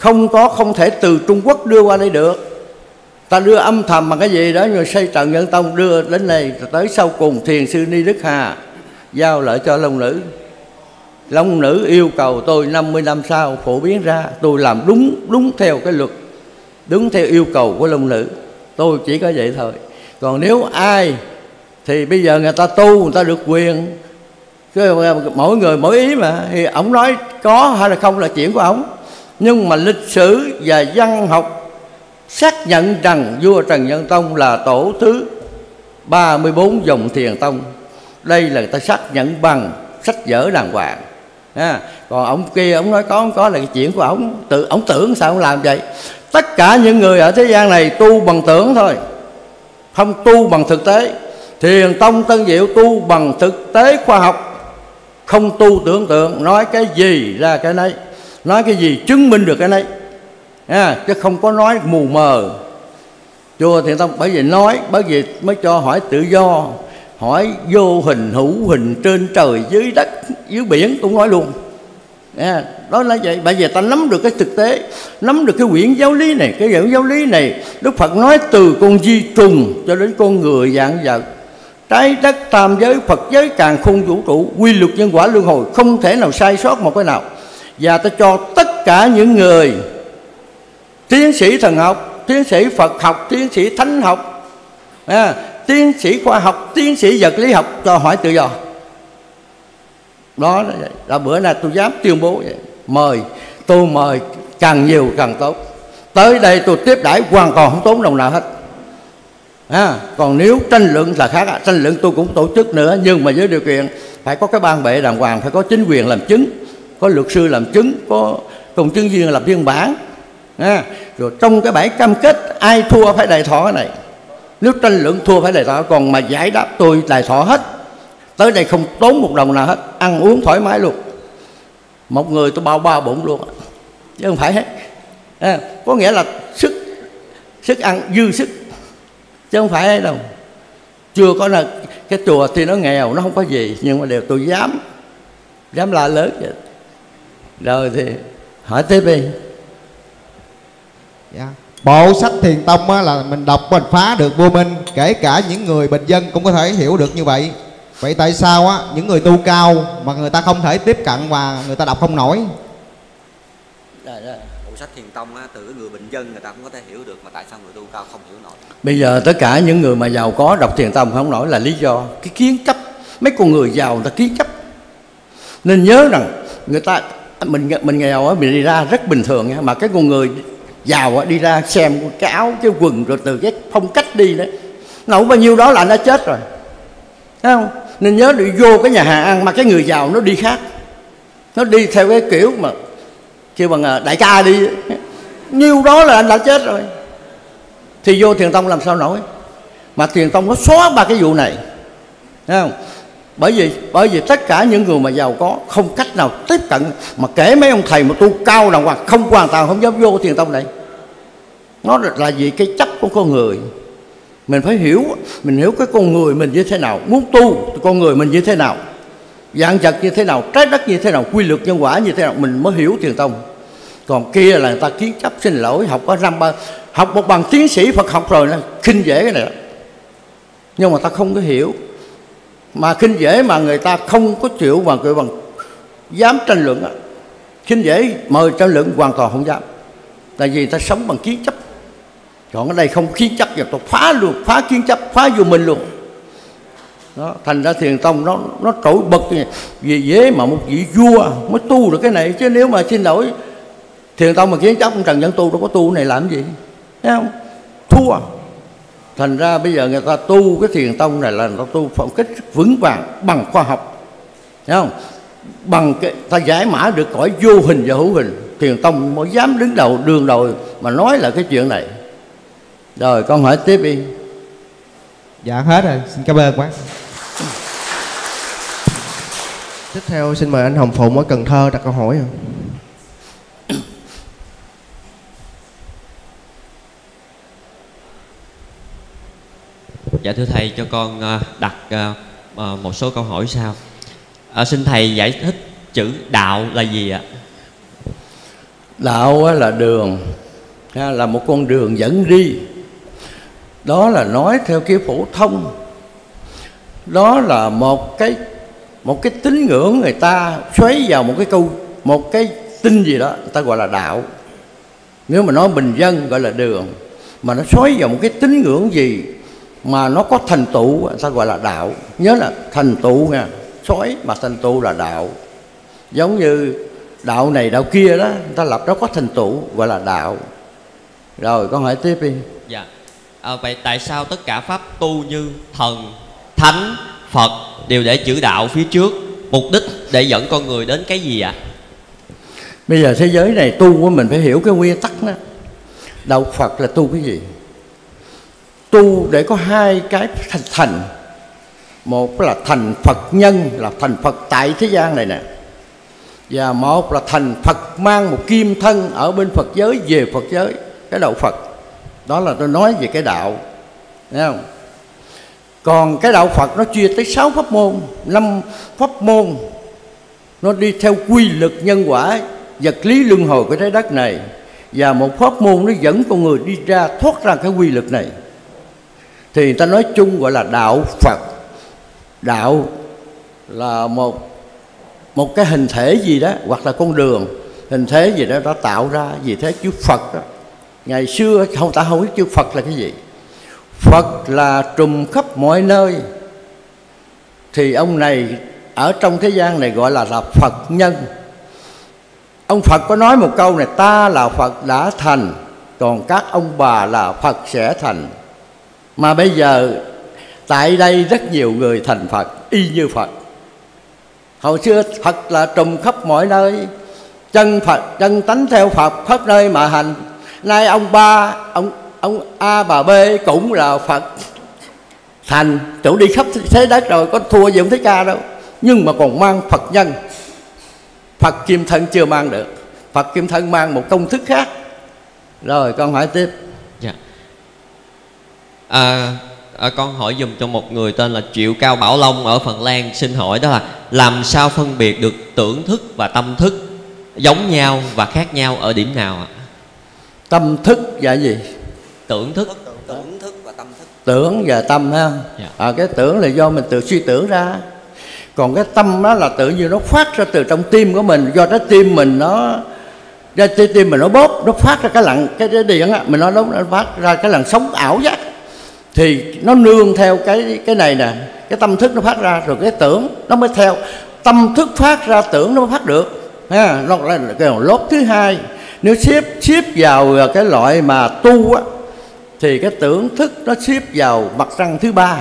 không thể từ Trung Quốc đưa qua đây được. Ta đưa âm thầm bằng cái gì đó, rồi xây Trần Nhân Tông đưa đến đây, tới sau cùng Thiền sư Ni Đức Hà giao lại cho Long Nữ. Long Nữ yêu cầu tôi 50 năm sau phổ biến ra, tôi làm đúng theo cái luật, đúng theo yêu cầu của Long Nữ. Tôi chỉ có vậy thôi. Còn nếu ai thì bây giờ người ta tu, người ta được quyền, mỗi người mỗi ý mà, thì ổng nói có hay là không là chuyện của ổng. Nhưng mà lịch sử và văn học xác nhận rằng vua Trần Nhân Tông là tổ thứ 34 dòng Thiền Tông. Đây là người ta xác nhận bằng sách vở đàng hoàng. Còn ông kia ông nói có không có là cái chuyện của ổng. Ổng tưởng sao ông làm vậy. Tất cả những người ở thế gian này tu bằng tưởng thôi, không tu bằng thực tế. Thiền Tông Tân Diệu tu bằng thực tế khoa học, không tu tưởng tượng. Nói cái gì ra cái nấy, nói cái gì chứng minh được cái nấy, chứ không có nói mù mờ. Chùa Thiền Tông bởi vì nói, bởi vì mới cho hỏi tự do, hỏi vô hình hữu hình, trên trời dưới đất dưới biển cũng nói luôn. Đó là vậy. Bởi vì ta nắm được cái thực tế, nắm được cái quyển giáo lý này. Cái quyển giáo lý này Đức Phật nói từ con di trùng cho đến con người dạng vật, trái đất, tam giới, Phật giới, càn khôn vũ trụ, quy luật nhân quả luân hồi, không thể nào sai sót một cái nào. Và ta cho tất cả những người tiến sĩ thần học, tiến sĩ Phật học, tiến sĩ thánh học, tiến sĩ khoa học, tiến sĩ vật lý học cho hỏi tự do. Đó là bữa nay tôi dám tuyên bố vậy. Tôi mời càng nhiều càng tốt. Tới đây tôi tiếp đãi hoàn toàn không tốn đồng nào hết. Còn nếu tranh luận là khác. Tranh luận tôi cũng tổ chức nữa, nhưng mà với điều kiện phải có cái ban bệ đàng hoàng, phải có chính quyền làm chứng, có luật sư làm chứng, có công chứng viên làm biên bản. Rồi trong cái bãi cam kết ai thua phải đài thọ cái này. Nếu tranh luận thua phải đài thọ, còn mà giải đáp tôi đài thọ hết. Tới đây không tốn một đồng nào hết, ăn uống thoải mái luôn. Một người tôi bao 3 bụng luôn, chứ không phải hết. Có nghĩa là sức ăn dư sức, chứ không phải đâu. Chưa có là cái chùa thì nó nghèo, nó không có gì, nhưng mà đều tôi dám la lớn vậy. Rồi thì hỏi tiếp đi. Bộ sách Thiền Tông là mình đọc mình phá được vô minh, kể cả những người bình dân cũng có thể hiểu được như vậy. Vậy tại sao những người tu cao mà người ta không thể tiếp cận và người ta đọc không nổi? Bộ sách Thiền Tông từ người bình dân người ta cũng có thể hiểu được, mà tại sao người tu cao không hiểu nổi? Bây giờ tất cả những người mà giàu có đọc Thiền Tông không nổi là lý do cái kiến chấp. Mấy con người giàu người ta kiến chấp. Nên nhớ rằng người ta mình nghèo mình đi ra rất bình thường nha, mà cái con người giàu đi ra xem cái áo cái quần rồi từ cái phong cách đi đấy, nó không bao nhiêu đó là anh đã chết rồi, thấy không? Nên nhớ đi vô cái nhà hàng ăn mà cái người giàu nó đi khác, nó đi theo cái kiểu mà kêu bằng đại ca đi, nhiêu đó là anh đã chết rồi. Thì vô Thiền Tông làm sao nổi. Mà Thiền Tông nó xóa ba cái vụ này, thấy không? Bởi vì tất cả những người mà giàu có không cách nào tiếp cận. Mà kể mấy ông thầy mà tu cao đàng hoàng không hoàn toàn không dám vô Thiền Tông này. Nó là vì cái chấp của con người. Mình phải hiểu, mình hiểu cái con người mình như thế nào. Muốn tu thì con người mình như thế nào, dạng vật như thế nào, trái đất như thế nào, quy luật nhân quả như thế nào, mình mới hiểu Thiền Tông. Còn kia là người ta kiến chấp, xin lỗi, học có học một bằng tiến sĩ Phật học rồi nó khinh dễ cái này đó. Nhưng mà ta không có hiểu. Mà khinh dễ mà người ta không có chịu mà gọi bằng dám tranh luận á. Khinh dễ mời tranh luận hoàn toàn không dám. Tại vì ta sống bằng kiến chấp. Còn ở đây không kiến chấp, rồi tôi phá luôn, phá kiến chấp, phá vô mình luôn. Đó, thành ra Thiền Tông nó trỗi bật vì dễ mà một vị vua mới tu được cái này. Chứ nếu mà xin lỗi Thiền Tông mà kiến chấp, ông Trần Nhân Tu đâu có tu này làm gì, thấy không? Thua. Thành ra bây giờ người ta tu cái Thiền Tông này là người ta tu phong cách vững vàng bằng khoa học, thấy không? Bằng cái ta giải mã được cõi vô hình và hữu hình. Thiền Tông mới dám đứng đầu đường đầu mà nói là cái chuyện này. Rồi con hỏi tiếp đi. Dạ hết rồi, xin cảm ơn bác. Tiếp theo xin mời anh Hồng Phụng ở Cần Thơ đặt câu hỏi. Dạ thưa thầy, cho con đặt một số câu hỏi sau. Xin thầy giải thích chữ đạo là gì ạ? Đạo là đường, là một con đường dẫn đi. Đó là nói theo kiểu phổ thông. Đó là một cái tín ngưỡng người ta xoáy vào một cái tin gì đó, người ta gọi là đạo. Nếu mà nói bình dân gọi là đường, mà nó xoáy vào một cái tín ngưỡng gì mà nó có thành tựu, người ta gọi là đạo. Nhớ là thành tựu nha, xoáy mà thành tựu là đạo. Giống như đạo này đạo kia đó, người ta lập nó có thành tựu gọi là đạo. Rồi con hỏi tiếp đi. Dạ. Vậy tại sao tất cả pháp tu như thần, thánh, Phật đều để chữ đạo phía trước? Mục đích để dẫn con người đến cái gì ạ? Bây giờ thế giới này tu của mình phải hiểu cái nguyên tắc đó. Đạo Phật là tu cái gì? Tu để có hai cái thành. Một là thành Phật nhân, là thành Phật tại thế gian này nè. Và một là thành Phật mang một kim thân ở bên Phật giới về Phật giới. Cái đạo Phật. Đó là tôi nói về cái đạo. Thấy không? Còn cái đạo Phật nó chia tới 6 pháp môn, 5 pháp môn. Nó đi theo quy luật nhân quả, vật lý luân hồi của trái đất này. Và một pháp môn nó dẫn con người đi ra, thoát ra cái quy luật này. Thì người ta nói chung gọi là đạo Phật. Đạo là một cái hình thể gì đó, hoặc là con đường, hình thế gì đó đã tạo ra. Vì thế chữ Phật đó, ngày xưa ta không biết chữ Phật là cái gì. Phật là trùm khắp mọi nơi. Thì ông này ở trong thế gian này gọi là Phật nhân. Ông Phật có nói một câu này: ta là Phật đã thành, còn các ông bà là Phật sẽ thành. Mà bây giờ tại đây rất nhiều người thành Phật, y như Phật. Hồi xưa Phật là trùm khắp mọi nơi, chân Phật, chân tánh theo Phật khắp nơi mà hành. Nay ông A bà B cũng là Phật thành, chủ đi khắp thế đất rồi, có thua gì ông Thích Ca đâu. Nhưng mà còn mang Phật nhân. Phật kim thân chưa mang được. Phật kim thân mang một công thức khác. Rồi con hỏi tiếp. Dạ. Con hỏi dùm cho một người tên là Triệu Cao Bảo Long ở Phần Lan. Xin hỏi đó là làm sao phân biệt được tưởng thức và tâm thức giống nhau và khác nhau ở điểm nào ạ? Tâm thức là gì? Tưởng thức. Tưởng thức và tâm thức. Tưởng và tâm ha. Dạ. Cái tưởng là do mình tự suy tưởng ra. Còn cái tâm đó là tự nhiên nó phát ra từ trong tim của mình. Do trái tim mình nó bóp, nó phát ra cái điện á, nó phát ra cái làn sóng ảo giác. Thì nó nương theo cái này nè, cái tâm thức nó phát ra, rồi cái tưởng nó mới theo. Tâm thức phát ra tưởng nó mới phát được ha. Nó là cái lốt thứ hai. Nếu xếp vào cái loại mà tu á, thì cái tưởng thức nó xếp vào mặt trăng thứ ba.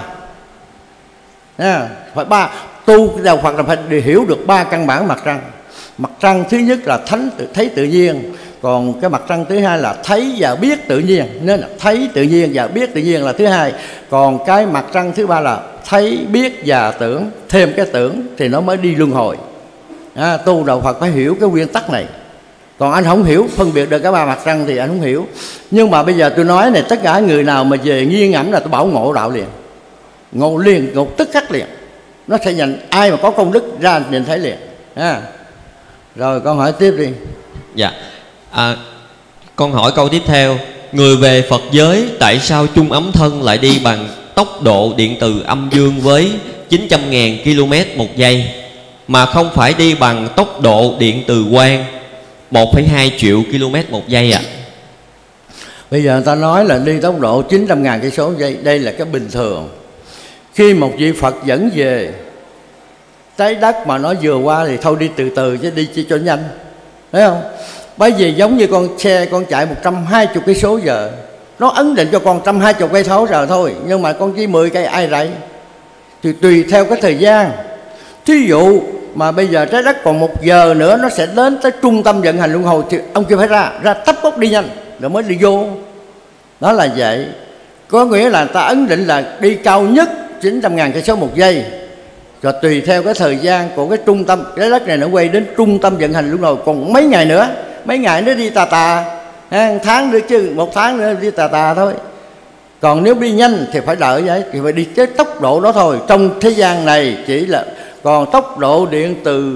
Phải ba tu cái đạo Phật là phải hiểu được 3 căn bản mặt trăng. Mặt trăng thứ nhất là thấy tự nhiên, còn cái mặt trăng thứ hai là thấy và biết tự nhiên. Nên là thấy tự nhiên và biết tự nhiên là thứ hai. Còn cái mặt trăng thứ ba là thấy, biết và tưởng. Thêm cái tưởng thì nó mới đi luân hồi. Tu đạo Phật phải hiểu cái nguyên tắc này. Còn anh không hiểu, phân biệt được cái 3 mặt trăng thì anh không hiểu. Nhưng mà bây giờ tôi nói này, tất cả người nào mà về nghiêng ngẫm là tôi bảo ngộ đạo liền. Ngộ liền, ngộ tức khắc liền. Nó sẽ nhận, ai mà có công đức ra nhìn thấy liền. Rồi con hỏi tiếp đi. Dạ. Con hỏi câu tiếp theo. Người về Phật giới, tại sao chung ấm thân lại đi bằng tốc độ điện từ âm dương với 900.000 km một giây, mà không phải đi bằng tốc độ điện từ quang 1,2 triệu km một giây ạ? Bây giờ người ta nói là đi tốc độ 900.000 cây số giây. Đây là cái bình thường. Khi một vị Phật dẫn về trái đất mà nó vừa qua thì thôi đi từ từ chứ đi cho nhanh, thấy không? Bởi vì giống như con xe con chạy 120 cây số giờ, nó ấn định cho con 120 cây số giờ thôi, nhưng mà con chỉ 10 cây ai rậy. Thì tùy theo cái thời gian. Thí dụ mà bây giờ trái đất còn 1 giờ nữa nó sẽ đến tới trung tâm vận hành luân hồi, thì ông kia phải ra tấp bốc đi nhanh rồi mới đi vô. Đó là vậy. Có nghĩa là ta ấn định là đi cao nhất 900.000 cây số một giây. Rồi tùy theo cái thời gian của cái trung tâm, cái đất này nó quay đến trung tâm vận hành luân hồi còn mấy ngày nữa. Mấy ngày nó đi tà 1 tháng nữa chứ, 1 tháng nữa đi tà thôi. Còn nếu đi nhanh thì phải đợi vậy, thì phải đi cái tốc độ đó thôi. Trong thế gian này chỉ là còn tốc độ điện từ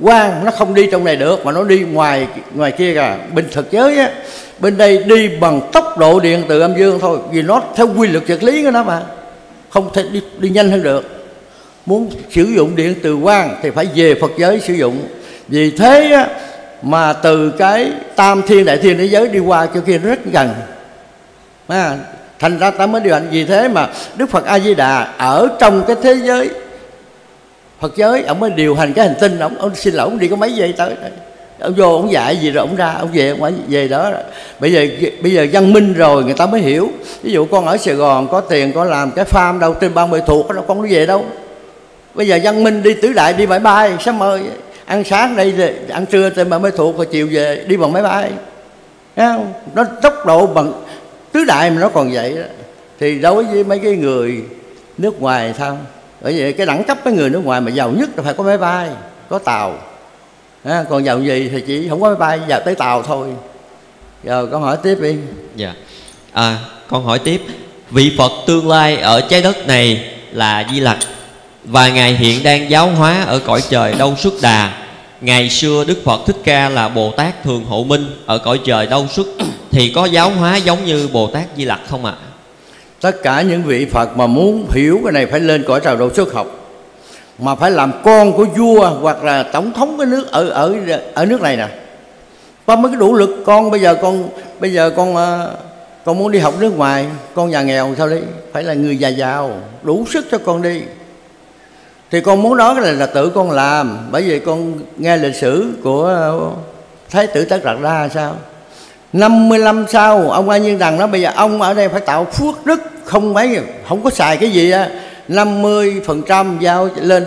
quan nó không đi trong này được mà nó đi ngoài kia kìa. Bên thực giới á, bên đây đi bằng tốc độ điện từ âm dương thôi, vì nó theo quy luật vật lý của nó mà không thể đi nhanh hơn được. Muốn sử dụng điện từ quan thì phải về Phật giới sử dụng. Vì thế á, mà từ cái tam thiên đại thiên thế giới đi qua chỗ kia rất gần, thành ra ta mới điều hành. Vì thế mà Đức Phật A Di Đà ở trong cái thế giới Phật giới, ông mới điều hành cái hành tinh. Ông xin lỗi, ông đi có mấy giây tới, ông vô ông dạy gì rồi ông ra, ông về, ông phải về đó. Bây giờ văn minh rồi người ta mới hiểu. Ví dụ con ở Sài Gòn có tiền, có làm cái farm đâu trên 30 thuộc đó, con nó về đâu. Bây giờ văn minh đi tứ đại đi máy bay, sớm mơ ăn sáng đây, ăn trưa trên 30 thuộc, rồi chiều về đi bằng máy bay. Thấy không? Nó tốc độ bằng tứ đại mà nó còn vậy đó. Thì đối với mấy cái người nước ngoài sao? Bởi vậy cái đẳng cấp mấy người nước ngoài mà giàu nhất là phải có máy bay, có tàu. Còn giàu gì thì chỉ không có máy bay, vào tới tàu thôi. Rồi con hỏi tiếp đi. Dạ. Con hỏi tiếp. Vị Phật tương lai ở trái đất này là Di Lặc, và Ngài hiện đang giáo hóa ở cõi trời Đâu Xuất Đà. Ngày xưa Đức Phật Thích Ca là Bồ Tát Thường Hộ Minh ở cõi trời Đâu Xuất, thì có giáo hóa giống như Bồ Tát Di Lặc không ạ? Tất cả những vị Phật mà muốn hiểu cái này phải lên cõi trời Đâu Xuất học, mà phải làm con của vua hoặc là tổng thống cái nước ở nước này nè. Có mấy cái đủ lực. Con bây giờ con muốn đi học nước ngoài, con nhà nghèo sao đi? Phải là người già giàu đủ sức cho con đi. Thì con muốn đó là tự con làm. Bởi vì con nghe lịch sử của Thái tử Tất Đạt Đa sao 55 sau ông A Nhiên Đằng nói bây giờ ông ở đây phải tạo phước đức, không có xài cái gì á, 50% giao lên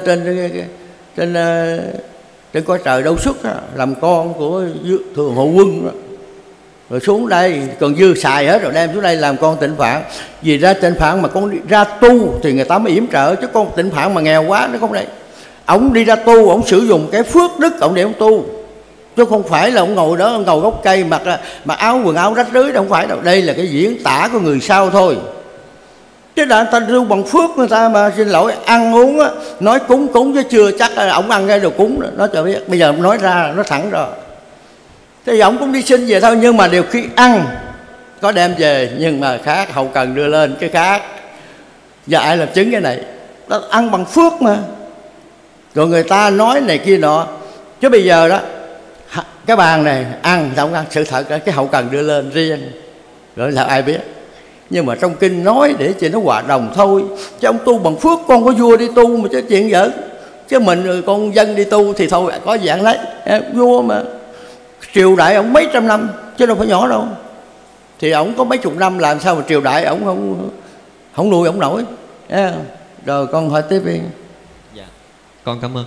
trên cõi trời Đâu Xuất á, làm con của Thường Hộ Quân đó. Rồi xuống đây còn dư xài hết rồi đem xuống đây làm con Tịnh Phạn. Vì ra Tịnh Phạn mà con đi ra tu thì người ta mới yểm trợ, chứ con Tịnh Phạn mà nghèo quá nó không đây. Ông đi ra tu, ông sử dụng cái phước đức ông để ông tu, chứ không phải là ông ngồi đó, ông ngồi gốc cây mặc áo quần áo rách rưới, không phải đâu. Đây là cái diễn tả của người sau thôi. Chứ đã người ta tu bằng phước, người ta mà xin lỗi ăn uống á, nói cúng chứ chưa chắc là ông ăn cái đồ cúng đó. Nó cho biết, bây giờ nói ra nó thẳng rồi. Thì ông cũng đi xin về thôi, nhưng mà điều khi ăn có đem về, nhưng mà khác hậu cần đưa lên cái khác. Và ai làm chứng cái này? Nó ăn bằng phước mà. Rồi người ta nói này kia nọ. Chứ bây giờ đó cái bàn này ăn không ăn, sự thật là cái hậu cần đưa lên riêng, rồi là ai biết. Nhưng mà trong kinh nói để cho nó hòa đồng thôi. Chứ ông tu bằng phước, con có vua đi tu mà chứ chuyện giỡn. Chứ mình con dân đi tu thì thôi có dạng lấy. Vua mà triều đại ông mấy trăm năm chứ đâu phải nhỏ đâu. Thì ông có mấy chục năm làm sao mà triều đại ông không nuôi ông nổi. Rồi con hỏi tiếp đi. Dạ, con cảm ơn.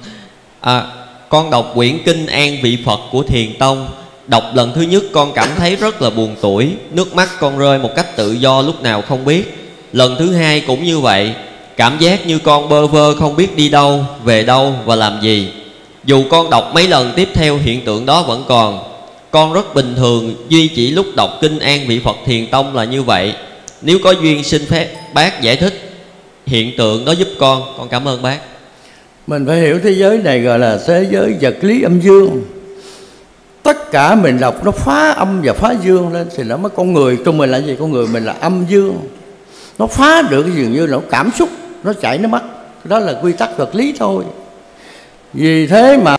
Con đọc quyển kinh An Vị Phật của Thiền Tông. Đọc lần thứ nhất con cảm thấy rất là buồn tủi, nước mắt con rơi một cách tự do lúc nào không biết. Lần thứ hai cũng như vậy, cảm giác như con bơ vơ không biết đi đâu, về đâu và làm gì. Dù con đọc mấy lần tiếp theo hiện tượng đó vẫn còn. Con rất bình thường, duy chỉ lúc đọc kinh An Vị Phật Thiền Tông là như vậy. Nếu có duyên xin phép bác giải thích hiện tượng đó giúp con cảm ơn bác. Mình phải hiểu thế giới này gọi là thế giới vật lý âm dương. Tất cả mình đọc nó phá âm và phá dương lên thì nó mới con người. Trong mình là gì? Con người mình là âm dương. Nó phá được cái dường như là nó cảm xúc, nó chảy nước mắt. Đó là quy tắc vật lý thôi. Vì thế mà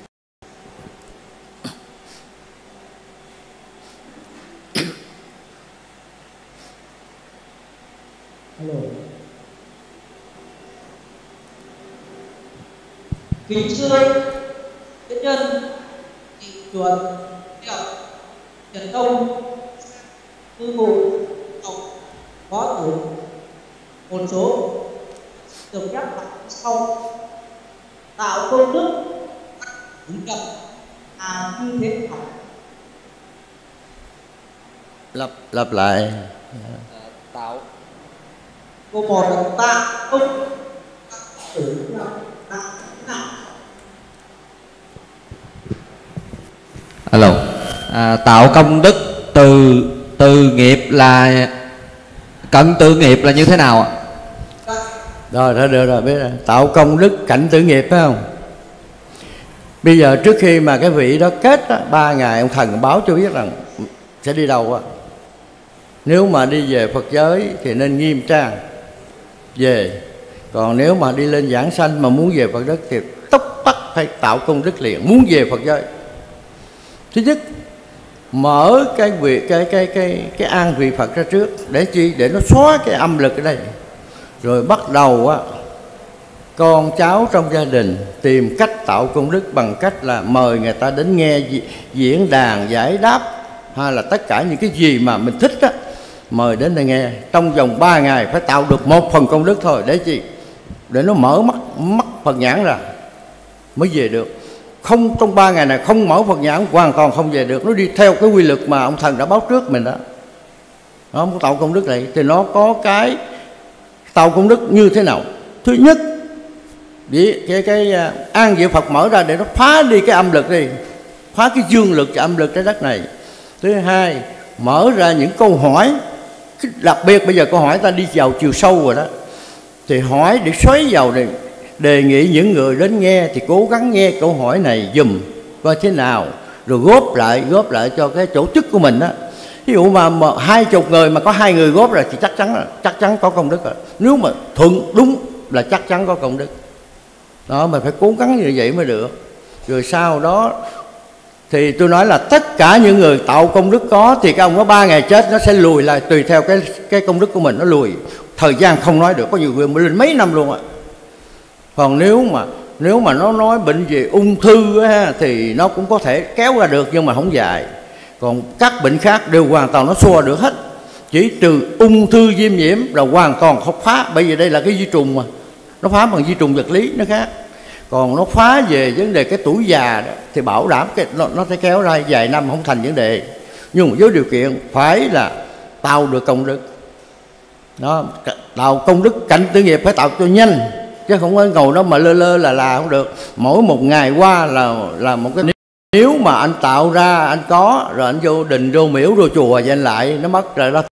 kính thưa Thiên Nhân, Thị Chuẩn, Trần Công, Tư Vụ, Học, Có Tử, một số được nhắc lại sau. Tạo công đức ứng cập như thế học. lặp lại. Tạo câu một là ta công tử nào. Alo. Tạo công đức từ nghiệp là cận tự nghiệp là như thế nào ạ? Rồi được rồi, biết rồi. Tạo công đức cạnh tự nghiệp phải không? Bây giờ trước khi mà cái vị đó kết á, 3 ngày ông thần báo cho biết rằng sẽ đi đâu á. Nếu mà đi về Phật giới thì nên nghiêm trang về. Còn nếu mà đi lên giảng sanh mà muốn về Phật đất thì tốc tắc phải tạo công đức liền, muốn về Phật giới. Thứ nhất, mở cái an vị Phật ra trước. Để chi? Để nó xóa cái âm lực ở đây. Rồi bắt đầu á, con cháu trong gia đình tìm cách tạo công đức bằng cách là mời người ta đến nghe diễn đàn giải đáp, hay là tất cả những cái gì mà mình thích á, mời đến đây nghe. Trong vòng 3 ngày phải tạo được 1 phần công đức thôi. Để chi? Để nó mở mắt Phật nhãn ra mới về được. Không, trong 3 ngày này không mở Phật nhãn hoàn toàn không về được. Nó đi theo cái quy luật mà ông thần đã báo trước mình đó. Nó không có tạo công đức này. Thì nó có cái tạo công đức như thế nào? Thứ nhất, cái an vị Phật mở ra để nó phá đi cái âm lực đi, phá cái dương lực và âm lực trái đất này. Thứ hai, mở ra những câu hỏi. Đặc biệt bây giờ câu hỏi ta đi vào chiều sâu rồi đó, thì hỏi để xoáy vào này. Đề nghị những người đến nghe thì cố gắng nghe câu hỏi này dùm coi thế nào, rồi góp lại cho cái tổ chức của mình đó. Ví dụ mà 20 người mà có 2 người góp rồi thì chắc chắn có công đức rồi. Nếu mà thuận đúng là chắc chắn có công đức đó. Mình phải cố gắng như vậy mới được. Rồi sau đó thì tôi nói là tất cả những người tạo công đức có thì cái ông có 3 ngày chết nó sẽ lùi lại tùy theo cái công đức của mình, nó lùi. Thời gian không nói được, có nhiều người lên mấy năm luôn ạ. Còn nếu mà nó nói bệnh về ung thư á, thì nó cũng có thể kéo ra được nhưng mà không dài. Còn các bệnh khác đều hoàn toàn nó xua được hết. Chỉ trừ ung thư viêm nhiễm là hoàn toàn không phá. Bởi vì đây là cái vi trùng mà, nó phá bằng vi trùng vật lý nó khác. Còn nó phá về vấn đề cái tuổi già đó, thì bảo đảm nó sẽ kéo ra vài năm không thành vấn đề. Nhưng mà với điều kiện phải là tạo được công đức đó. Tạo công đức cạnh tử nghiệp phải tạo cho nhanh, chứ không có ngồi đó mà lơ là không được. Mỗi một ngày qua là một cái. Nếu mà anh tạo ra, anh có rồi anh vô đình vô miễu vô chùa vậy anh lại nó mất rồi đó.